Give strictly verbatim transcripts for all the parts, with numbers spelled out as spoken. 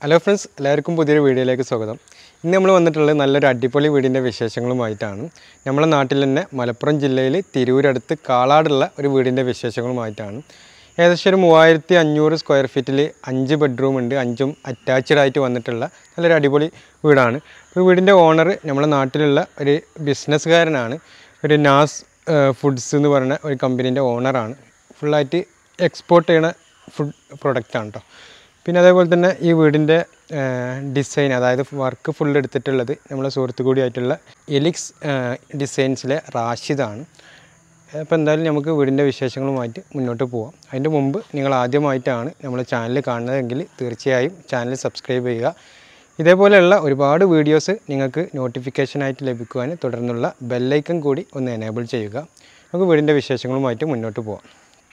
Hello friends, എല്ലാവർക്കും പുതിയൊരു വീഡിയോയിലേക്ക് സ്വാഗതം. ഇന്ന് നമ്മൾ വന്നിട്ടുള്ളത് നല്ലൊരു അടിപൊളി വീടിന്റെ വിശേഷങ്ങളുമായിട്ടാണ്. നമ്മുടെ നാട്ടിൽ തന്നെ മലപ്പുറം ജില്ലയിൽ തിരൂർ അടുത്ത് കാളാടുള്ള ഒരു വീടിന്റെ വിശേഷങ്ങളുമായിട്ടാണ്. ഏകദേശം ഒരു മൂവായിരത്തി അഞ്ഞൂറ് സ്ക്വയർ ഫീറ്റിൽ അഞ്ച് ബെഡ്റൂം ഉണ്ട്, അഞ്ചും അറ്റാച്ച്ഡ് ആയിട്ട് വന്നിട്ടുള്ള നല്ലൊരു അടിപൊളി വീടാണ്. ഈ വീടിന്റെ ഓണർ നമ്മുടെ നാട്ടിലുള്ള ഒരു ബിസിനസ്സുകാരനാണ്. ഒരു നാസ് ഫുഡ്സ് എന്ന് പറയുന്ന ഒരു കമ്പനീൻ്റെ ഓണറാണ്. ഫുള്ളായിട്ട് എക്സ്പോർട്ട് ചെയ്യുന്ന ഫുഡ് പ്രൊഡക്റ്റാണ് കേട്ടോ. പിന്നെ അതേപോലെ തന്നെ ഈ വീടിൻ്റെ ഡിസൈൻ, അതായത് വർക്ക് ഫുൾ എടുത്തിട്ടുള്ളത് നമ്മളെ സുഹൃത്തു കൂടിയായിട്ടുള്ള എലിക്സ് ഡിസൈൻസിലെ റാഷിദാണ്. അപ്പോൾ എന്തായാലും നമുക്ക് വീടിൻ്റെ വിശേഷങ്ങളുമായിട്ട് മുന്നോട്ട് പോകാം. അതിൻ്റെ മുമ്പ് നിങ്ങൾ ആദ്യമായിട്ടാണ് നമ്മളെ ചാനൽ കാണുന്നതെങ്കിൽ തീർച്ചയായും ചാനൽ സബ്സ്ക്രൈബ് ചെയ്യുക. ഇതേപോലെയുള്ള ഒരുപാട് വീഡിയോസ് നിങ്ങൾക്ക് നോട്ടിഫിക്കേഷനായിട്ട് ലഭിക്കുവാൻ തുടർന്നുള്ള ബെല്ലൈക്കൺ കൂടി ഒന്ന് എനേബിൾ ചെയ്യുക. നമുക്ക് വീടിൻ്റെ വിശേഷങ്ങളുമായിട്ട് മുന്നോട്ട് പോകാം.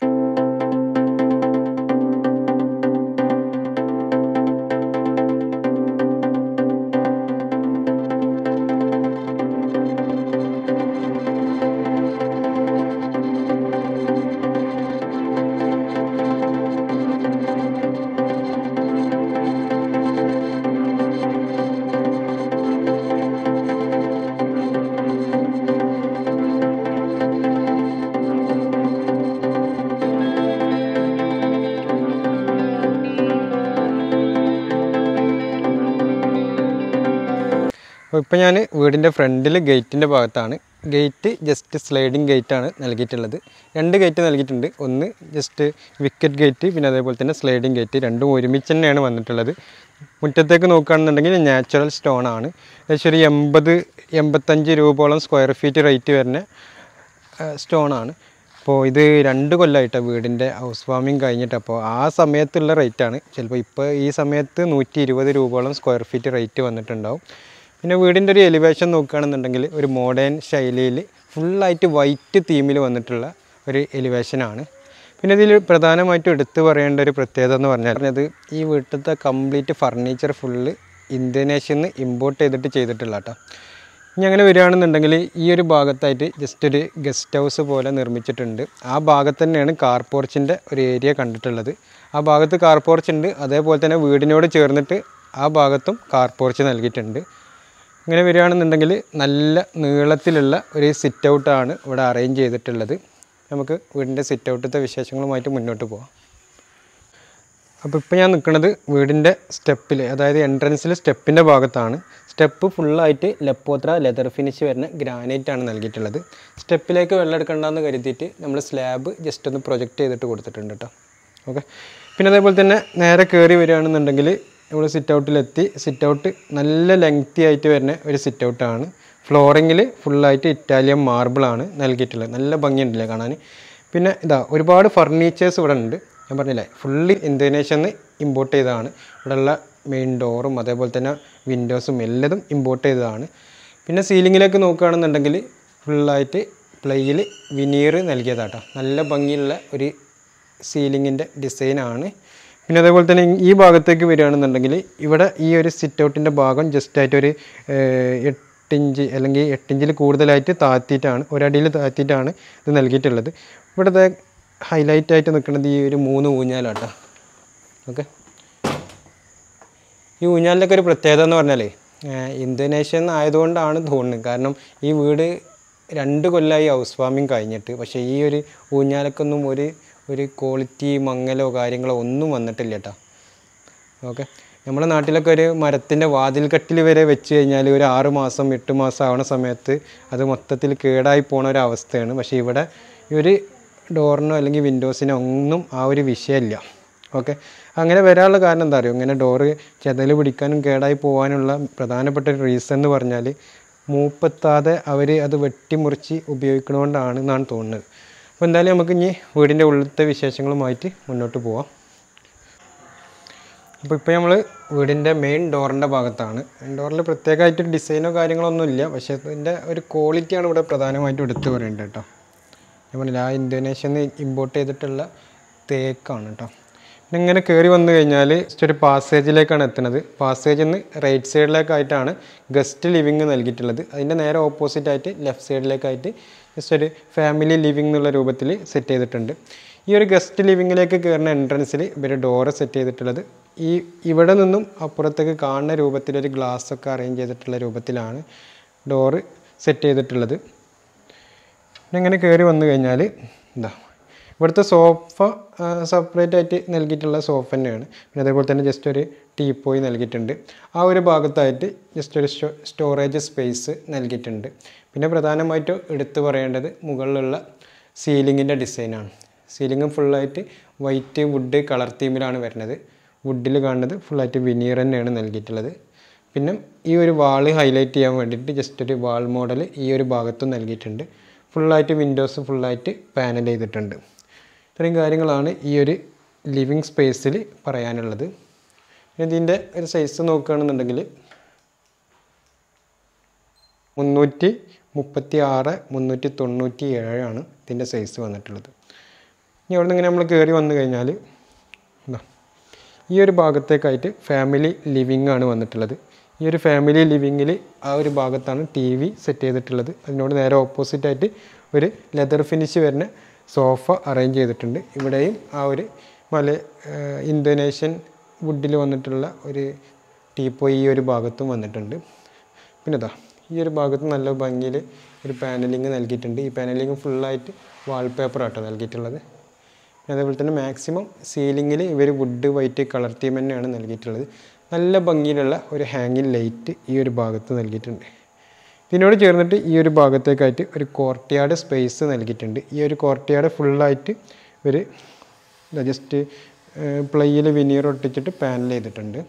അപ്പോൾ ഇപ്പോൾ ഞാൻ വീടിൻ്റെ ഫ്രണ്ടിൽ ഗേറ്റിൻ്റെ ഭാഗത്താണ്. ഗേറ്റ് ജസ്റ്റ് സ്ലൈഡിങ് ഗേറ്റാണ് നൽകിയിട്ടുള്ളത്. രണ്ട് ഗേറ്റ് നൽകിയിട്ടുണ്ട്. ഒന്ന് ജസ്റ്റ് വിക്കറ്റ് ഗേറ്റ്, പിന്നെ അതേപോലെ തന്നെ സ്ലൈഡിങ് ഗേറ്റ്, രണ്ടും ഒരുമിച്ച് തന്നെയാണ് വന്നിട്ടുള്ളത്. മുറ്റത്തേക്ക് നോക്കുകയാണെന്നുണ്ടെങ്കിൽ നാച്ചുറൽ സ്റ്റോൺ ആണ്. ഏകദേശം ഒരു എൺപത് എൺപത്തഞ്ച് രൂപയോളം സ്ക്വയർ ഫീറ്റ് റേറ്റ് വരുന്ന സ്റ്റോണാണ്. അപ്പോൾ ഇത് രണ്ട് കൊല്ലമായിട്ടാണ് വീടിൻ്റെ ഹൗസ് വാമിങ് കഴിഞ്ഞിട്ട്. അപ്പോൾ ആ സമയത്തുള്ള റേറ്റാണ്. ചിലപ്പോൾ ഇപ്പോൾ ഈ സമയത്ത് നൂറ്റി ഇരുപത് രൂപയോളം സ്ക്വയർ ഫീറ്റ് റേറ്റ് വന്നിട്ടുണ്ടാവും. പിന്നെ വീടിൻ്റെ ഒരു എലിവേഷൻ നോക്കുകയാണെന്നുണ്ടെങ്കിൽ ഒരു മോഡേൺ ശൈലിയിൽ ഫുള്ളായിട്ട് വൈറ്റ് തീമിൽ വന്നിട്ടുള്ള ഒരു എലിവേഷനാണ്. പിന്നെ ഇതിൽ പ്രധാനമായിട്ടും എടുത്തു പറയേണ്ട ഒരു പ്രത്യേകത എന്ന് പറഞ്ഞത് ഈ വീട്ടിലത്തെ കംപ്ലീറ്റ് ഫർണിച്ചർ ഫുള്ള് ഇന്തോനേഷ്യയിൽ നിന്ന് ഇമ്പോർട്ട് ചെയ്തിട്ട് ചെയ്തിട്ടുള്ള കേട്ടോ. ഇനി അങ്ങനെ വരികയാണെന്നുണ്ടെങ്കിൽ ഈ ഒരു ഭാഗത്തായിട്ട് ജസ്റ്റ് ഒരു ഗസ്റ്റ് ഹൗസ് പോലെ നിർമ്മിച്ചിട്ടുണ്ട്. ആ ഭാഗത്ത് തന്നെയാണ് കാർ പോർച്ചിൻ്റെ ഒരു ഏരിയ കണ്ടിട്ടുള്ളത്. ആ ഭാഗത്ത് കാർ പോർച്ച് ഉണ്ട്. അതേപോലെ തന്നെ വീടിനോട് ചേർന്നിട്ട് ആ ഭാഗത്തും കാർ പോർച്ച് നൽകിയിട്ടുണ്ട്. ഇങ്ങനെ വരികയാണെന്നുണ്ടെങ്കിൽ നല്ല നീളത്തിലുള്ള ഒരു സിറ്റ് ഔട്ടാണ് ഇവിടെ അറേഞ്ച് ചെയ്തിട്ടുള്ളത്. നമുക്ക് വീടിൻ്റെ സിറ്റ് ഔട്ടത്തെ വിശേഷങ്ങളുമായിട്ട് മുന്നോട്ട് പോകാം. അപ്പോൾ ഇപ്പോൾ ഞാൻ നിൽക്കുന്നത് വീടിൻ്റെ സ്റ്റെപ്പിൽ, അതായത് എൻട്രൻസിൽ സ്റ്റെപ്പിൻ്റെ ഭാഗത്താണ്. സ്റ്റെപ്പ് ഫുള്ളായിട്ട് ലെപ്പോത്ര ലെതർ ഫിനിഷ് വരുന്ന ഗ്രാനൈറ്റാണ് നൽകിയിട്ടുള്ളത്. സ്റ്റെപ്പിലേക്ക് വെള്ളം എടുക്കണ്ടെന്ന് കരുതിയിട്ട് നമ്മൾ സ്ലാബ് ജസ്റ്റ് ഒന്ന് പ്രൊജക്റ്റ് ചെയ്തിട്ട് കൊടുത്തിട്ടുണ്ട് കേട്ടോ. ഓക്കെ. പിന്നെ അതേപോലെ തന്നെ നേരെ കയറി വരികയാണെന്നുണ്ടെങ്കിൽ നമ്മൾ സിറ്റ് ഔട്ടിലെത്തി. സിറ്റ് ഔട്ട് നല്ല ലെങ്തി ആയിട്ട് വരുന്ന ഒരു സിറ്റ് ഔട്ടാണ്. ഫ്ലോറിങ്ങിൽ ഫുള്ളായിട്ട് ഇറ്റാലിയൻ മാർബിളാണ് നൽകിയിട്ടുള്ളത്. നല്ല ഭംഗിയുണ്ടല്ലേ കാണാൻ. പിന്നെ ഇതാ ഒരുപാട് ഫർണിച്ചേഴ്സ് ഇവിടെ ഉണ്ട്. ഞാൻ പറഞ്ഞില്ലേ, ഫുള്ളി ഇന്തോനേഷ്യയിൽ നിന്ന് ഇമ്പോർട്ട് ചെയ്തതാണ്. ഇവിടെയുള്ള മെയിൻ ഡോറും അതേപോലെ തന്നെ വിൻഡോസും എല്ലതും ഇമ്പോർട്ട് ചെയ്തതാണ്. പിന്നെ സീലിങ്ങിലേക്ക് നോക്കുകയാണെന്നുണ്ടെങ്കിൽ ഫുള്ളായിട്ട് പ്ലെയിൽ വിനീർ നൽകിയതാട്ടോ. നല്ല ഭംഗിയുള്ള ഒരു സീലിങ്ങിൻ്റെ ഡിസൈനാണ്. പിന്നെ അതേപോലെ തന്നെ ഈ ഭാഗത്തേക്ക് വരികയാണെന്നുണ്ടെങ്കിൽ ഇവിടെ ഈ ഒരു സിറ്റ് ഔട്ടിൻ്റെ ഭാഗം ജസ്റ്റായിട്ടൊരു എട്ടിഞ്ച് അല്ലെങ്കിൽ എട്ടിഞ്ചിൽ കൂടുതലായിട്ട് താഴ്ത്തിയിട്ടാണ്, ഒരടിയിൽ താഴ്ത്തിയിട്ടാണ് ഇത് നൽകിയിട്ടുള്ളത്. ഇവിടുത്തെ ഹൈലൈറ്റ് ആയിട്ട് നിൽക്കുന്നത് ഈ ഒരു മൂന്ന് ഊഞ്ഞാലാട്ടോ. ഓക്കെ. ഈ ഊഞ്ഞാലിലൊക്കെ ഒരു പ്രത്യേകത എന്ന് പറഞ്ഞാൽ ഇന്തോനേഷ്യൻ ആയതുകൊണ്ടാണ് തോന്നുന്നത്. കാരണം ഈ വീട് രണ്ട് കൊല്ലമായി ഹൗസ് വാമിങ് കഴിഞ്ഞിട്ട്, പക്ഷേ ഈ ഒരു ഊഞ്ഞാലൊക്കൊന്നും ഒരു ഒരു ക്വാളിറ്റി മങ്ങലോ കാര്യങ്ങളോ ഒന്നും വന്നിട്ടില്ല കേട്ടോ. ഓക്കെ. നമ്മുടെ നാട്ടിലൊക്കെ ഒരു മരത്തിൻ്റെ വാതിൽ കട്ടിൽ വരെ വെച്ച് കഴിഞ്ഞാൽ ഒരു ആറ് മാസം എട്ട് മാസം ആവണ സമയത്ത് അത് മൊത്തത്തിൽ കേടായി പോണ ഒരു അവസ്ഥയാണ്. പക്ഷേ ഇവിടെ ഈ ഒരു ഡോറിനോ അല്ലെങ്കിൽ വിൻഡോസിനോ ഒന്നും ആ ഒരു വിഷയമില്ല. ഓക്കെ. അങ്ങനെ വരാനുള്ള കാരണം എന്താ അറിയോ, ഇങ്ങനെ ഡോറ് ചെതൽ പിടിക്കാനും കേടായി പോകാനുള്ള പ്രധാനപ്പെട്ട ഒരു റീസൺ എന്ന് പറഞ്ഞാൽ മൂപ്പെത്താതെ അവർ അത് വെട്ടിമുറിച്ച് ഉപയോഗിക്കണോണ്ടാണ് എന്നാണ് തോന്നുന്നത്. അപ്പോൾ എന്തായാലും നമുക്ക് ഇനി വീടിൻ്റെ ഉള്ളിലത്തെ വിശേഷങ്ങളുമായിട്ട് മുന്നോട്ട് പോവാം. അപ്പോൾ ഇപ്പോൾ നമ്മൾ വീടിൻ്റെ മെയിൻ ഡോറിൻ്റെ ഭാഗത്താണ്. മെയിൻ ഡോറിൽ പ്രത്യേകമായിട്ട് ഡിസൈനോ കാര്യങ്ങളോ ഒന്നുമില്ല, പക്ഷേ അതിൻ്റെ ഒരു ക്വാളിറ്റിയാണ് ഇവിടെ പ്രധാനമായിട്ടും എടുത്തു പറയേണ്ടത് കേട്ടോ. ഞാൻ പറഞ്ഞില്ല, ആ ഇന്തോനേഷ്യയിൽ നിന്ന് ഇമ്പോർട്ട് ചെയ്തിട്ടുള്ള തേക്കാണ് കേട്ടോ. പിന്നെ ഇങ്ങനെ കയറി വന്നു കഴിഞ്ഞാൽ ജസ്റ്റ് ഒരു പാസേജിലേക്കാണ് എത്തുന്നത്. പാസേജിൽ നിന്ന് റൈറ്റ് സൈഡിലേക്കായിട്ടാണ് ഗസ്റ്റ് ലിവിങ് നൽകിയിട്ടുള്ളത്. അതിൻ്റെ നേരെ ഓപ്പോസിറ്റായിട്ട് ലെഫ്റ്റ് സൈഡിലേക്കായിട്ട് ജസ്റ്റ് ഒരു ഫാമിലി ലിവിങ് എന്നുള്ള രൂപത്തിൽ സെറ്റ് ചെയ്തിട്ടുണ്ട്. ഈ ഒരു ഗസ്റ്റ് ലിവിങ്ങിലേക്ക് കയറുന്ന എൻട്രൻസിൽ ഇവർ ഡോറ് സെറ്റ് ചെയ്തിട്ടുള്ളത് ഈ ഇവിടെ നിന്നും അപ്പുറത്തേക്ക് കാണുന്ന രൂപത്തിലൊരു ഗ്ലാസ് ഒക്കെ അറേഞ്ച് ചെയ്തിട്ടുള്ള രൂപത്തിലാണ് ഡോറ് സെറ്റ് ചെയ്തിട്ടുള്ളത്. ഇങ്ങനെ കയറി വന്നു കഴിഞ്ഞാൽ എന്താ ഇവിടുത്തെ സോഫ സെപ്പറേറ്റ് ആയിട്ട് നൽകിയിട്ടുള്ള സോഫ തന്നെയാണ്. പിന്നെ അതേപോലെ തന്നെ ജസ്റ്റ് ഒരു ടീപ്പോയി നൽകിയിട്ടുണ്ട്. ആ ഒരു ഭാഗത്തായിട്ട് ജസ്റ്റ് ഒരു സ്റ്റോറേജ് സ്പേസ് നൽകിയിട്ടുണ്ട്. പിന്നെ പ്രധാനമായിട്ടും എടുത്തു പറയേണ്ടത് മുകളിലുള്ള സീലിങ്ങിൻ്റെ ഡിസൈനാണ്. സീലിംഗ് ഫുള്ളായിട്ട് വൈറ്റ് വുഡ് കളർ തീമിലാണ് വരുന്നത്. വുഡിൽ കാണുന്നത് ഫുള്ളായിട്ട് വിനീർ തന്നെയാണ് നൽകിയിട്ടുള്ളത്. പിന്നെ ഈ ഒരു വാള് ഹൈലൈറ്റ് ചെയ്യാൻ വേണ്ടിയിട്ട് ജസ്റ്റ് ഒരു വാൾ മോഡൽ ഈ ഒരു ഭാഗത്തും നൽകിയിട്ടുണ്ട്. ഫുള്ളായിട്ട് വിൻഡോസ് ഫുള്ളായിട്ട് പാനൽ ചെയ്തിട്ടുണ്ട്. ഇത്രയും കാര്യങ്ങളാണ് ഈ ഒരു ലിവിങ് സ്പേസിൽ പറയാനുള്ളത്. ഇതിൻ്റെ ഒരു സൈസ് നോക്കുകയാണെന്നുണ്ടെങ്കിൽ മുന്നൂറ്റി മുപ്പത്തി ആറ് മുന്നൂറ്റി തൊണ്ണൂറ്റി ഏഴാണ് ഇതിൻ്റെ സൈസ് വന്നിട്ടുള്ളത്. ഇനി അവിടെ നിന്ന് ഇങ്ങനെ നമ്മൾ കയറി വന്നു കഴിഞ്ഞാൽ എന്താ ഈ ഒരു ഭാഗത്തേക്കായിട്ട് ഫാമിലി ലിവിങ് ആണ് വന്നിട്ടുള്ളത്. ഈ ഒരു ഫാമിലി ലിവിങ്ങിൽ ആ ഒരു ഭാഗത്താണ് ടി വി സെറ്റ് ചെയ്തിട്ടുള്ളത്. അതിനോട് നേരെ ഓപ്പോസിറ്റായിട്ട് ഒരു ലെതർ ഫിനിഷ് വരുന്ന സോഫ അറേഞ്ച് ചെയ്തിട്ടുണ്ട്. ഇവിടെയും ആ ഒരു മല ഇന്തോനേഷ്യൻ വുഡിൽ വന്നിട്ടുള്ള ഒരു ടീപ്പോയി ഈ ഒരു ഭാഗത്തും വന്നിട്ടുണ്ട്. പിന്നെ ഇതാ ഈ ഒരു ഭാഗത്ത് നല്ല ഭംഗിയിൽ ഒരു പാനലിങ് നൽകിയിട്ടുണ്ട്. ഈ പാനലിങ് ഫുള്ളായിട്ട് വാൾപേപ്പർ ആട്ടോ നൽകിയിട്ടുള്ളത്. പിന്നെ അതേപോലെ തന്നെ മാക്സിമം സീലിങ്ങിൽ ഇവർ വുഡ് വൈറ്റ് കളർ തീം തന്നെയാണ് നൽകിയിട്ടുള്ളത്. നല്ല ഭംഗിയിലുള്ള ഒരു ഹാങ്ങിങ് ലൈറ്റ് ഈ ഒരു ഭാഗത്ത് നൽകിയിട്ടുണ്ട്. ഇതിനോട് ചേർന്നിട്ട് ഈ ഒരു ഭാഗത്തേക്കായിട്ട് ഒരു കോർട്ട്യാർഡ് സ്പേസ് നൽകിയിട്ടുണ്ട്. ഈ ഒരു കോർട്ട്യാർഡ് ഫുള്ളായിട്ട് ഒരു ജസ്റ്റ് പ്ലൈയിൽ വിനീർ ഒട്ടിച്ചിട്ട് പാനൽ ചെയ്തിട്ടുണ്ട്.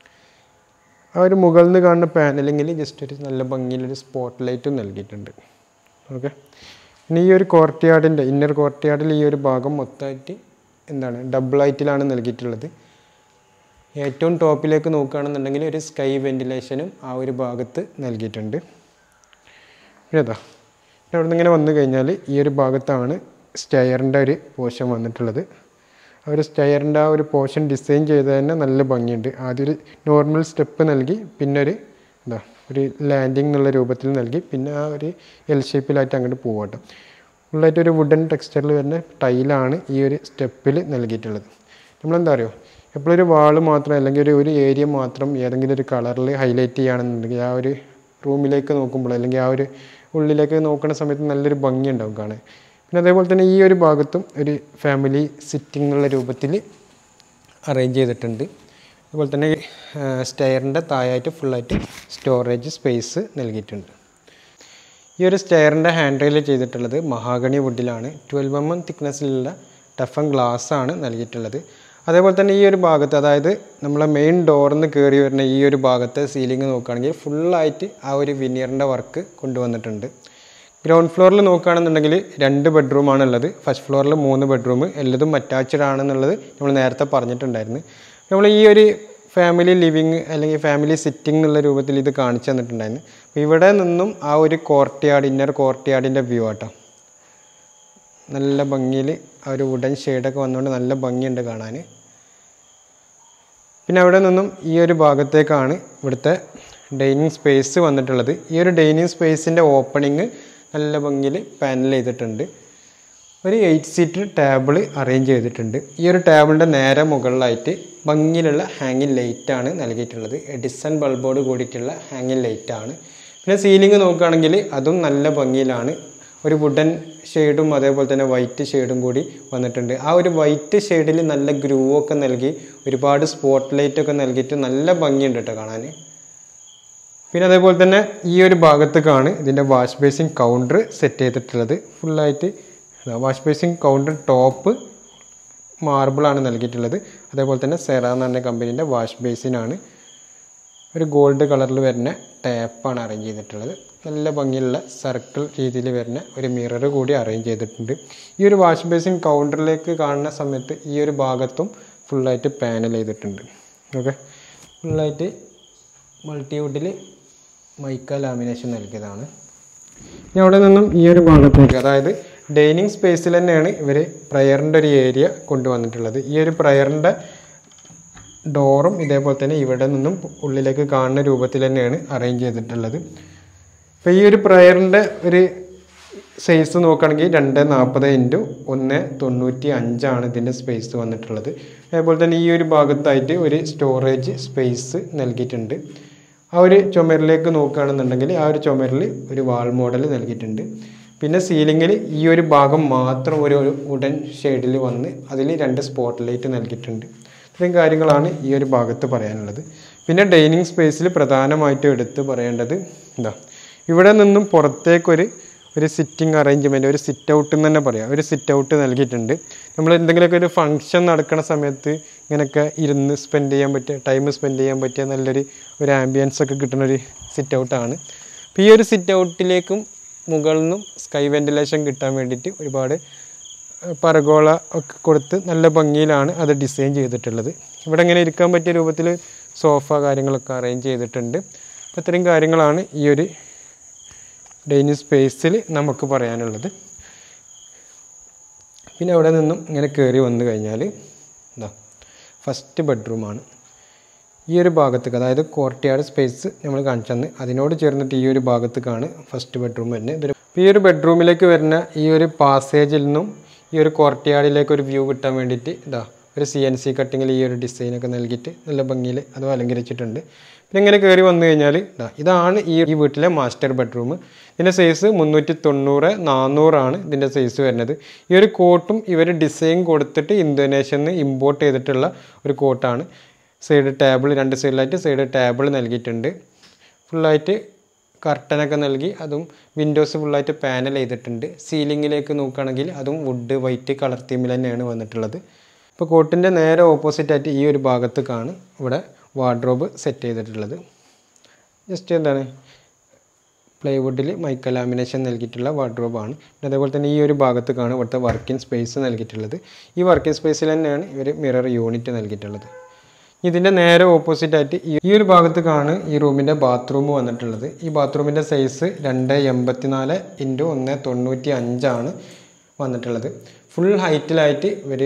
ആ ഒരു മുകളിൽ നിന്ന് കാണുന്ന പാനലിങ്ങിൽ ജസ്റ്റ് ഒരു നല്ല ഭംഗിയിലൊരു സ്പോട്ട് ലൈറ്റും നൽകിയിട്ടുണ്ട്. ഓക്കെ, ഇനി ഈ ഒരു കോർട്ട്യാർഡിൻ്റെ ഇന്നർ കോർട്ട്യാർഡിൽ ഈ ഒരു ഭാഗം മൊത്തമായിട്ട് എന്താണ് ഡബിൾ ഹൈറ്റിലാണ് നൽകിയിട്ടുള്ളത്. ഏറ്റവും ടോപ്പിലേക്ക് നോക്കുകയാണെന്നുണ്ടെങ്കിൽ ഒരു സ്കൈ വെൻറ്റിലേഷനും ആ ഒരു ഭാഗത്ത് നൽകിയിട്ടുണ്ട്. പിന്നെ അതാ അവിടെ നിന്ന് ഇങ്ങനെ വന്നു കഴിഞ്ഞാൽ ഈ ഒരു ഭാഗത്താണ് സ്റ്റെയറിൻ്റെ ഒരു പോർഷൻ വന്നിട്ടുള്ളത്. ആ ഒരു സ്റ്റെയറിൻ്റെ ആ ഒരു പോർഷൻ ഡിസൈൻ ചെയ്ത് തന്നെ നല്ല ഭംഗിയുണ്ട്. ആദ്യം ഒരു നോർമൽ സ്റ്റെപ്പ് നൽകി പിന്നെ ഒരു എന്താ ഒരു ലാൻഡിങ് എന്നുള്ള രൂപത്തിൽ നൽകി പിന്നെ ആ ഒരു എൽ ഷേപ്പിലായിട്ട് അങ്ങോട്ട് പോകട്ടെ. ഫുള്ളായിട്ട് ഒരു വുഡൻ ടെക്സ്ചറിൽ വരുന്ന ടൈലാണ് ഈ ഒരു സ്റ്റെപ്പിൽ നൽകിയിട്ടുള്ളത്. നമ്മളെന്താ പറയുക എപ്പോഴൊരു വാള് മാത്രം അല്ലെങ്കിൽ ഒരു ഒരു ഏരിയ മാത്രം ഏതെങ്കിലും ഒരു കളറിൽ ഹൈലൈറ്റ് ചെയ്യുകയാണെന്നുണ്ടെങ്കിൽ ആ ഒരു റൂമിലേക്ക് നോക്കുമ്പോൾ അല്ലെങ്കിൽ ആ ഒരു ഉള്ളിലേക്ക് നോക്കുന്ന സമയത്ത് നല്ലൊരു ഭംഗി ഉണ്ടാവും കാണാൻ. പിന്നെ അതേപോലെ തന്നെ ഈ ഒരു ഭാഗത്തും ഒരു ഫാമിലി സിറ്റിംഗ് എന്നുള്ള രൂപത്തിൽ അറേഞ്ച് ചെയ്തിട്ടുണ്ട്. അതുപോലെ തന്നെ സ്റ്റെയറിൻ്റെ താഴായിട്ട് ഫുള്ളായിട്ട് സ്റ്റോറേജ് സ്പേസ് നൽകിയിട്ടുണ്ട്. ഈ ഒരു സ്റ്റെയറിൻ്റെ ഹാൻഡ് റെയിൽ ചെയ്തിട്ടുള്ളത് മഹാഗണി വുഡിലാണ്. ട്വൽവ് എം എം തിക്നെസ്സിലുള്ള ടഫൻ ഗ്ലാസ് ആണ് നൽകിയിട്ടുള്ളത്. അതേപോലെ തന്നെ ഈ ഒരു ഭാഗത്ത് അതായത് നമ്മളെ മെയിൻ ഡോറിൽ നിന്ന് കയറി വരുന്ന ഈ ഒരു ഭാഗത്തെ സീലിംഗ് നോക്കുകയാണെങ്കിൽ ഫുള്ളായിട്ട് ആ ഒരു വിനീറിൻ്റെ വർക്ക് കൊണ്ടുവന്നിട്ടുണ്ട്. ഗ്രൗണ്ട് ഫ്ലോറിൽ നോക്കുകയാണെന്നുണ്ടെങ്കിൽ രണ്ട് ബെഡ്റൂമാണ് ഉള്ളത്. ഫസ്റ്റ് ഫ്ലോറിൽ മൂന്ന് ബെഡ്റൂം എല്ലതും അറ്റാച്ച്ഡ് ആണെന്നുള്ളത് നമ്മൾ നേരത്തെ പറഞ്ഞിട്ടുണ്ടായിരുന്നു. നമ്മൾ ഈ ഒരു ഫാമിലി ലിവിങ് അല്ലെങ്കിൽ ഫാമിലി സിറ്റിംഗ് എന്നുള്ള രൂപത്തിൽ ഇത് കാണിച്ചു തന്നിട്ടുണ്ടായിരുന്നു. അപ്പോൾ ഇവിടെ നിന്നും ആ ഒരു കോർട്ട്യാർഡ് ഇന്നർ കോർട്ട്യാർഡിൻ്റെ വ്യൂ ആട്ടോ നല്ല ഭംഗിയിൽ ആ ഒരു വുഡൻ ഷെയ്ഡൊക്കെ വന്നുകൊണ്ട് നല്ല ഭംഗിയുണ്ട് കാണാൻ. പിന്നെ അവിടെ നിന്നും ഈ ഒരു ഭാഗത്തേക്കാണ് ഇവിടുത്തെ ഡൈനിങ് സ്പേസ് വന്നിട്ടുള്ളത്. ഈ ഒരു ഡൈനിങ് സ്പേസിൻ്റെ ഓപ്പണിങ് നല്ല ഭംഗിയിൽ പാനൽ ചെയ്തിട്ടുണ്ട്. ഒരു എയ്റ്റ് സീറ്റർ ടേബിൾ അറേഞ്ച് ചെയ്തിട്ടുണ്ട്. ഈ ഒരു ടേബിളിൻ്റെ നേരെ മുകളിലായിട്ട് ഭംഗിയിലുള്ള ഹാങ്ങിങ് ലൈറ്റാണ് നൽകിയിട്ടുള്ളത്. എഡിസൺ ബൾബോട് കൂടിയിട്ടുള്ള ഹാങ്ങിങ് ലൈറ്റാണ്. പിന്നെ സീലിംഗ് നോക്കുകയാണെങ്കിൽ അതും നല്ല ഭംഗിയിലാണ്. ഒരു വുഡൻ ഷെയ്ഡും അതേപോലെ തന്നെ വൈറ്റ് ഷെയ്ഡും കൂടി വന്നിട്ടുണ്ട്. ആ ഒരു വൈറ്റ് ഷെയ്ഡിൽ നല്ല ഗ്രൂ ഒക്കെ നൽകി ഒരുപാട് സ്പോട്ട് ലൈറ്റൊക്കെ നൽകിയിട്ട് നല്ല ഭംഗിയുണ്ട് കേട്ടോ കാണാൻ. പിന്നെ അതേപോലെ തന്നെ ഈ ഒരു ഭാഗത്തേക്കാണ് ഇതിൻ്റെ വാഷ് ബേസിൻ കൗണ്ടർ സെറ്റ് ചെയ്തിട്ടുള്ളത്. ഫുള്ളായിട്ട് വാഷ് ബേസിൻ കൗണ്ടർ ടോപ്പ് മാർബിളാണ് നൽകിയിട്ടുള്ളത്. അതേപോലെ തന്നെ സെറ എന്ന് പറഞ്ഞ കമ്പനീൻ്റെ വാഷ് ബേസിനാണ്. ഒരു ഗോൾഡ് കളറിൽ വരുന്ന ടാപ്പാണ് അറേഞ്ച് ചെയ്തിട്ടുള്ളത്. നല്ല ഭംഗിയുള്ള സർക്കിൾ രീതിയിൽ വരുന്ന ഒരു മിറർ കൂടി അറേഞ്ച് ചെയ്തിട്ടുണ്ട്. ഈ ഒരു വാഷ് ബേസിൻ കൗണ്ടറിലേക്ക് കാണുന്ന സമയത്ത് ഈ ഒരു ഭാഗത്തും ഫുള്ളായിട്ട് പാനൽ ചെയ്തിട്ടുണ്ട്. ഓക്കെ, ഫുള്ളായിട്ട് മൾട്ടിവുഡിൽ മൈക്ക ലാമിനേഷൻ നൽകിയതാണ്. ഇനി അവിടെ നിന്നും ഈ ഒരു ഭാഗത്തേക്ക് അതായത് ഡൈനിങ് സ്പേസിൽ തന്നെയാണ് ഇവർ പ്രയറിൻ്റെ ഒരു ഏരിയ കൊണ്ടുവന്നിട്ടുള്ളത്. ഈ ഒരു പ്രയറിൻ്റെ ഡോറും ഇതേപോലെ തന്നെ ഇവിടെ നിന്നും ഉള്ളിലേക്ക് കാണുന്ന രൂപത്തിൽ തന്നെയാണ് അറേഞ്ച് ചെയ്തിട്ടുള്ളത്. അപ്പോൾ ഈ ഒരു പ്രയറിൻ്റെ ഒരു സൈസ് നോക്കുകയാണെങ്കിൽ രണ്ട് നാൽപ്പത് ഇൻറ്റു ഒന്ന് തൊണ്ണൂറ്റി അഞ്ചാണ് ഇതിൻ്റെ സ്പേസ് വന്നിട്ടുള്ളത്. അതുപോലെ തന്നെ ഈ ഒരു ഭാഗത്തായിട്ട് ഒരു സ്റ്റോറേജ് സ്പേസ് നൽകിയിട്ടുണ്ട്. ആ ഒരു ചുമരിലേക്ക് നോക്കുകയാണെന്നുണ്ടെങ്കിൽ ആ ഒരു ചുമരിൽ ഒരു വാൾ മോഡൽ നൽകിയിട്ടുണ്ട്. പിന്നെ സീലിങ്ങിൽ ഈ ഒരു ഭാഗം മാത്രം ഒരു വുഡൻ ഷെയ്ഡിൽ വന്ന് അതിൽ രണ്ട് സ്പോട്ട് ലൈറ്റ് നൽകിയിട്ടുണ്ട്. ഇത്രയും കാര്യങ്ങളാണ് ഈ ഒരു ഭാഗത്ത് പറയാനുള്ളത്. പിന്നെ ഡൈനിങ് സ്പേസിൽ പ്രധാനമായിട്ടും എടുത്ത് പറയേണ്ടത് എന്താ, ഇവിടെ നിന്നും പുറത്തേക്കൊരു ഒരു സിറ്റിംഗ് അറേഞ്ച്മെൻറ്റ്, ഒരു സിറ്റ് ഔട്ട് എന്ന് തന്നെ പറയാം, ഒരു സിറ്റ് ഔട്ട് നൽകിയിട്ടുണ്ട്. നമ്മൾ എന്തെങ്കിലുമൊക്കെ ഒരു ഫംഗ്ഷൻ നടക്കുന്ന സമയത്ത് ഇങ്ങനെയൊക്കെ ഇരുന്ന് സ്പെൻഡ് ചെയ്യാൻ പറ്റിയ ടൈം സ്പെൻഡ് ചെയ്യാൻ പറ്റിയ നല്ലൊരു ഒരു ആംബിയൻസ് ഒക്കെ കിട്ടുന്നൊരു സിറ്റ് ഔട്ടാണ്. അപ്പോൾ ഈ ഒരു സിറ്റ് ഔട്ടിലേക്കും മുകളിൽ നിന്നും സ്കൈ വെൻറ്റിലേഷൻ കിട്ടാൻ വേണ്ടിയിട്ട് ഒരുപാട് പരഗോള ഒക്കെ കൊടുത്ത് നല്ല ഭംഗിയിലാണ് അത് ഡിസൈൻ ചെയ്തിട്ടുള്ളത്. ഇവിടെ ഇങ്ങനെ ഇരിക്കാൻ പറ്റിയ രൂപത്തിൽ സോഫ കാര്യങ്ങളൊക്കെ അറേഞ്ച് ചെയ്തിട്ടുണ്ട്. അപ്പോൾ ഇത്രയും കാര്യങ്ങളാണ് ഈ ഒരു ഡൈനിങ് സ്പേസിൽ നമുക്ക് പറയാനുള്ളത്. പിന്നെ അവിടെ നിന്നും ഇങ്ങനെ കയറി വന്നു കഴിഞ്ഞാൽ എന്താ ഫസ്റ്റ് ബെഡ്റൂമാണ്. ഈ ഒരു ഭാഗത്തേക്ക്, അതായത് കോർട്ട്യാർഡ് സ്പേസ് നമ്മൾ കാണിച്ചു തന്ന് അതിനോട് ചേർന്നിട്ട് ഈ ഒരു ഭാഗത്തേക്കാണ് ഫസ്റ്റ് ബെഡ്റൂം വരുന്നത്. ഈ ഒരു ബെഡ്റൂമിലേക്ക് വരുന്ന ഈ ഒരു പാസേജിൽ നിന്നും ഈ ഒരു കോർട്ട്യാർഡിലേക്ക് ഒരു വ്യൂ കിട്ടാൻ വേണ്ടിയിട്ട് ഇതാ ഒരു സി എൻ സി കട്ടിങ്ങിൽ ഈ ഒരു ഡിസൈനൊക്കെ നൽകിയിട്ട് നല്ല ഭംഗിയിൽ അത് അലങ്കരിച്ചിട്ടുണ്ട്. പിന്നെ ഇങ്ങനെ കയറി വന്നു കഴിഞ്ഞാൽ ഇതാ ഇതാണ് ഈ ഈ വീട്ടിലെ മാസ്റ്റർ ബെഡ്റൂം. ഇതിൻ്റെ സൈസ് മുന്നൂറ്റി തൊണ്ണൂറ് നാനൂറാണ് ഇതിൻ്റെ സൈസ് വരുന്നത്. ഈ ഒരു കോട്ടും ഇവർ ഡിസൈൻ കൊടുത്തിട്ട് ഇന്തോനേഷ്യയിൽ നിന്ന് ഇമ്പോർട്ട് ചെയ്തിട്ടുള്ള ഒരു കോട്ടാണ്. സൈഡ് ടേബിൾ, രണ്ട് സൈഡിലായിട്ട് സൈഡ് ടേബിൾ നൽകിയിട്ടുണ്ട്. ഫുള്ളായിട്ട് കർട്ടനൊക്കെ നൽകി, അതും വിൻഡോസ് ഫുള്ളായിട്ട് പാനൽ ചെയ്തിട്ടുണ്ട്. സീലിങ്ങിലേക്ക് നോക്കുകയാണെങ്കിൽ അതും വുഡ് വൈറ്റ് കളർ തീമിൽ തന്നെയാണ് വന്നിട്ടുള്ളത്. ഇപ്പോൾ കോട്ടിൻ്റെ നേരെ ഓപ്പോസിറ്റായിട്ട് ഈ ഒരു ഭാഗത്തേക്കാണ് ഇവിടെ വാർഡ്രോബ് സെറ്റ് ചെയ്തിട്ടുള്ളത്. ജസ്റ്റ് എന്താണ് പ്ലൈവുഡിൽ മൈക്ക ലാമിനേഷൻ നൽകിയിട്ടുള്ള വാർഡ്രോബാണ്. പിന്നെ അതേപോലെ തന്നെ ഈ ഒരു ഭാഗത്തേക്കാണ് ഇവിടുത്തെ വർക്കിംഗ് സ്പേസ് നൽകിയിട്ടുള്ളത്. ഈ വർക്കിംഗ് സ്പേസിൽ തന്നെയാണ് ഇവർ മിറർ യൂണിറ്റ് നൽകിയിട്ടുള്ളത്. ഇതിൻ്റെ നേരെ ഓപ്പോസിറ്റായിട്ട് ഈ ഒരു ഭാഗത്തേക്കാണ് ഈ റൂമിൻ്റെ ബാത്റൂം വന്നിട്ടുള്ളത്. ഈ ബാത്റൂമിൻ്റെ സൈസ് രണ്ട് എൺപത്തി നാല് ഇൻറ്റു ഒന്ന് തൊണ്ണൂറ്റി അഞ്ചാണ് വന്നിട്ടുള്ളത്. ഫുൾ ഹൈറ്റിലായിട്ട് ഇവർ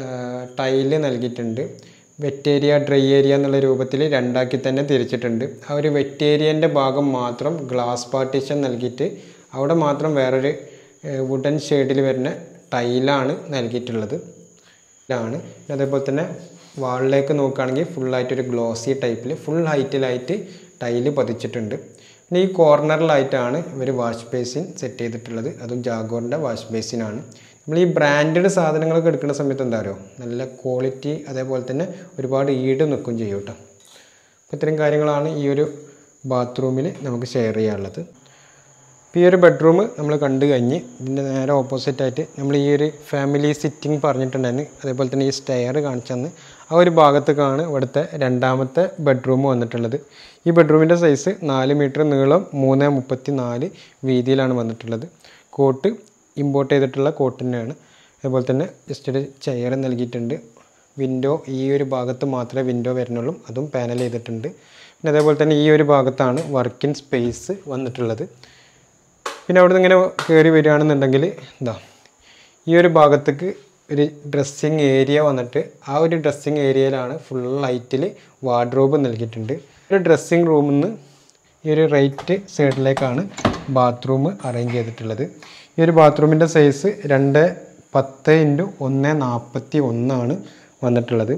ടൈല് നൽകിയിട്ടുണ്ട്. വെറ്റ് ഏരിയ ഡ്രൈ ഏരിയ എന്നുള്ള രൂപത്തിൽ രണ്ടാക്കി തന്നെ തിരിച്ചിട്ടുണ്ട്. ആ ഒരു വെറ്റ് ഏരിയൻ്റെ ഭാഗം മാത്രം ഗ്ലാസ് പാർട്ടീഷൻ നൽകിയിട്ട് അവിടെ മാത്രം വേറൊരു വുഡൻ ഷെയ്ഡിൽ വരുന്ന ടൈലാണ് നൽകിയിട്ടുള്ളത്. ഇതാണ് അതേപോലെ തന്നെ വാളിലേക്ക് നോക്കുകയാണെങ്കിൽ ഫുള്ളായിട്ടൊരു ഗ്ലോസി ടൈപ്പിൽ ഫുൾ ഹൈറ്റിലായിട്ട് ടൈല് പതിച്ചിട്ടുണ്ട്. പിന്നെ ഈ കോർണറിലായിട്ടാണ് ഇവർ വാഷ് ബേസിൻ സെറ്റ് ചെയ്തിട്ടുള്ളത്. അതും ജാഗോറിൻ്റെ വാഷ് ബേസിനാണ്. നമ്മൾ ഈ ബ്രാൻഡഡ് സാധനങ്ങളൊക്കെ എടുക്കുന്ന സമയത്ത് എന്താ പറയുക, നല്ല ക്വാളിറ്റി അതേപോലെ തന്നെ ഒരുപാട് ഈട് നിൽക്കും ചെയ്യും കേട്ടോ. അപ്പോൾ ഇത്രയും കാര്യങ്ങളാണ് ഈ ഒരു ബാത്റൂമിൽ നമുക്ക് ഷെയർ ചെയ്യാനുള്ളത്. അപ്പോൾ ഈ ഒരു ബെഡ്റൂം നമ്മൾ കണ്ടു കഴിഞ്ഞ് ഇതിൻ്റെ നേരെ ഓപ്പോസിറ്റായിട്ട് നമ്മൾ ഈ ഒരു ഫാമിലി സിറ്റിംഗ് പറഞ്ഞിട്ടുണ്ടായിരുന്നു. അതേപോലെ തന്നെ ഈ സ്റ്റെയർ കാണിച്ചു തന്ന് ആ ഒരു ഭാഗത്തേക്കാണ് ഇവിടുത്തെ രണ്ടാമത്തെ ബെഡ്റൂം വന്നിട്ടുള്ളത്. ഈ ബെഡ്റൂമിൻ്റെ സൈസ് നാല് മീറ്റർ നീളം മൂന്ന് മുപ്പത്തി നാല് വീതിയിലാണ് വന്നിട്ടുള്ളത്. കോട്ട് ഇമ്പോർട്ട് ചെയ്തിട്ടുള്ള കോട്ട് തന്നെയാണ്. അതുപോലെ തന്നെ ജസ്റ്റ് ഒരു ചെയർ നൽകിയിട്ടുണ്ട്. വിൻഡോ ഈ ഒരു ഭാഗത്ത് മാത്രമേ വിൻഡോ വരുന്നുള്ളൂ, അതും പാനൽ ചെയ്തിട്ടുണ്ട്. പിന്നെ അതേപോലെ തന്നെ ഈ ഒരു ഭാഗത്താണ് വർക്കിംഗ് സ്പേസ് വന്നിട്ടുള്ളത്. പിന്നെ അവിടെ നിന്ന് ഇങ്ങനെ കയറി വരികയാണെന്നുണ്ടെങ്കിൽ എന്താ ഈ ഒരു ഭാഗത്തേക്ക് ഒരു ഡ്രസ്സിങ് ഏരിയ വന്നിട്ട് ആ ഒരു ഡ്രസ്സിങ് ഏരിയയിലാണ് ഫുൾ ലൈറ്റിൽ വാർഡ്രോബ് നൽകിയിട്ടുണ്ട്. ഒരു ഡ്രസ്സിങ് റൂമിൽ നിന്ന് ഈ ഒരു റൈറ്റ് സൈഡിലേക്കാണ് ബാത്റൂം അറേഞ്ച് ചെയ്തിട്ടുള്ളത്. ഈ ഒരു ബാത്റൂമിൻ്റെ സൈസ് രണ്ട് പത്ത് ഇൻറ്റു ഒന്ന് നാൽപ്പത്തി ഒന്നാണ് വന്നിട്ടുള്ളത്.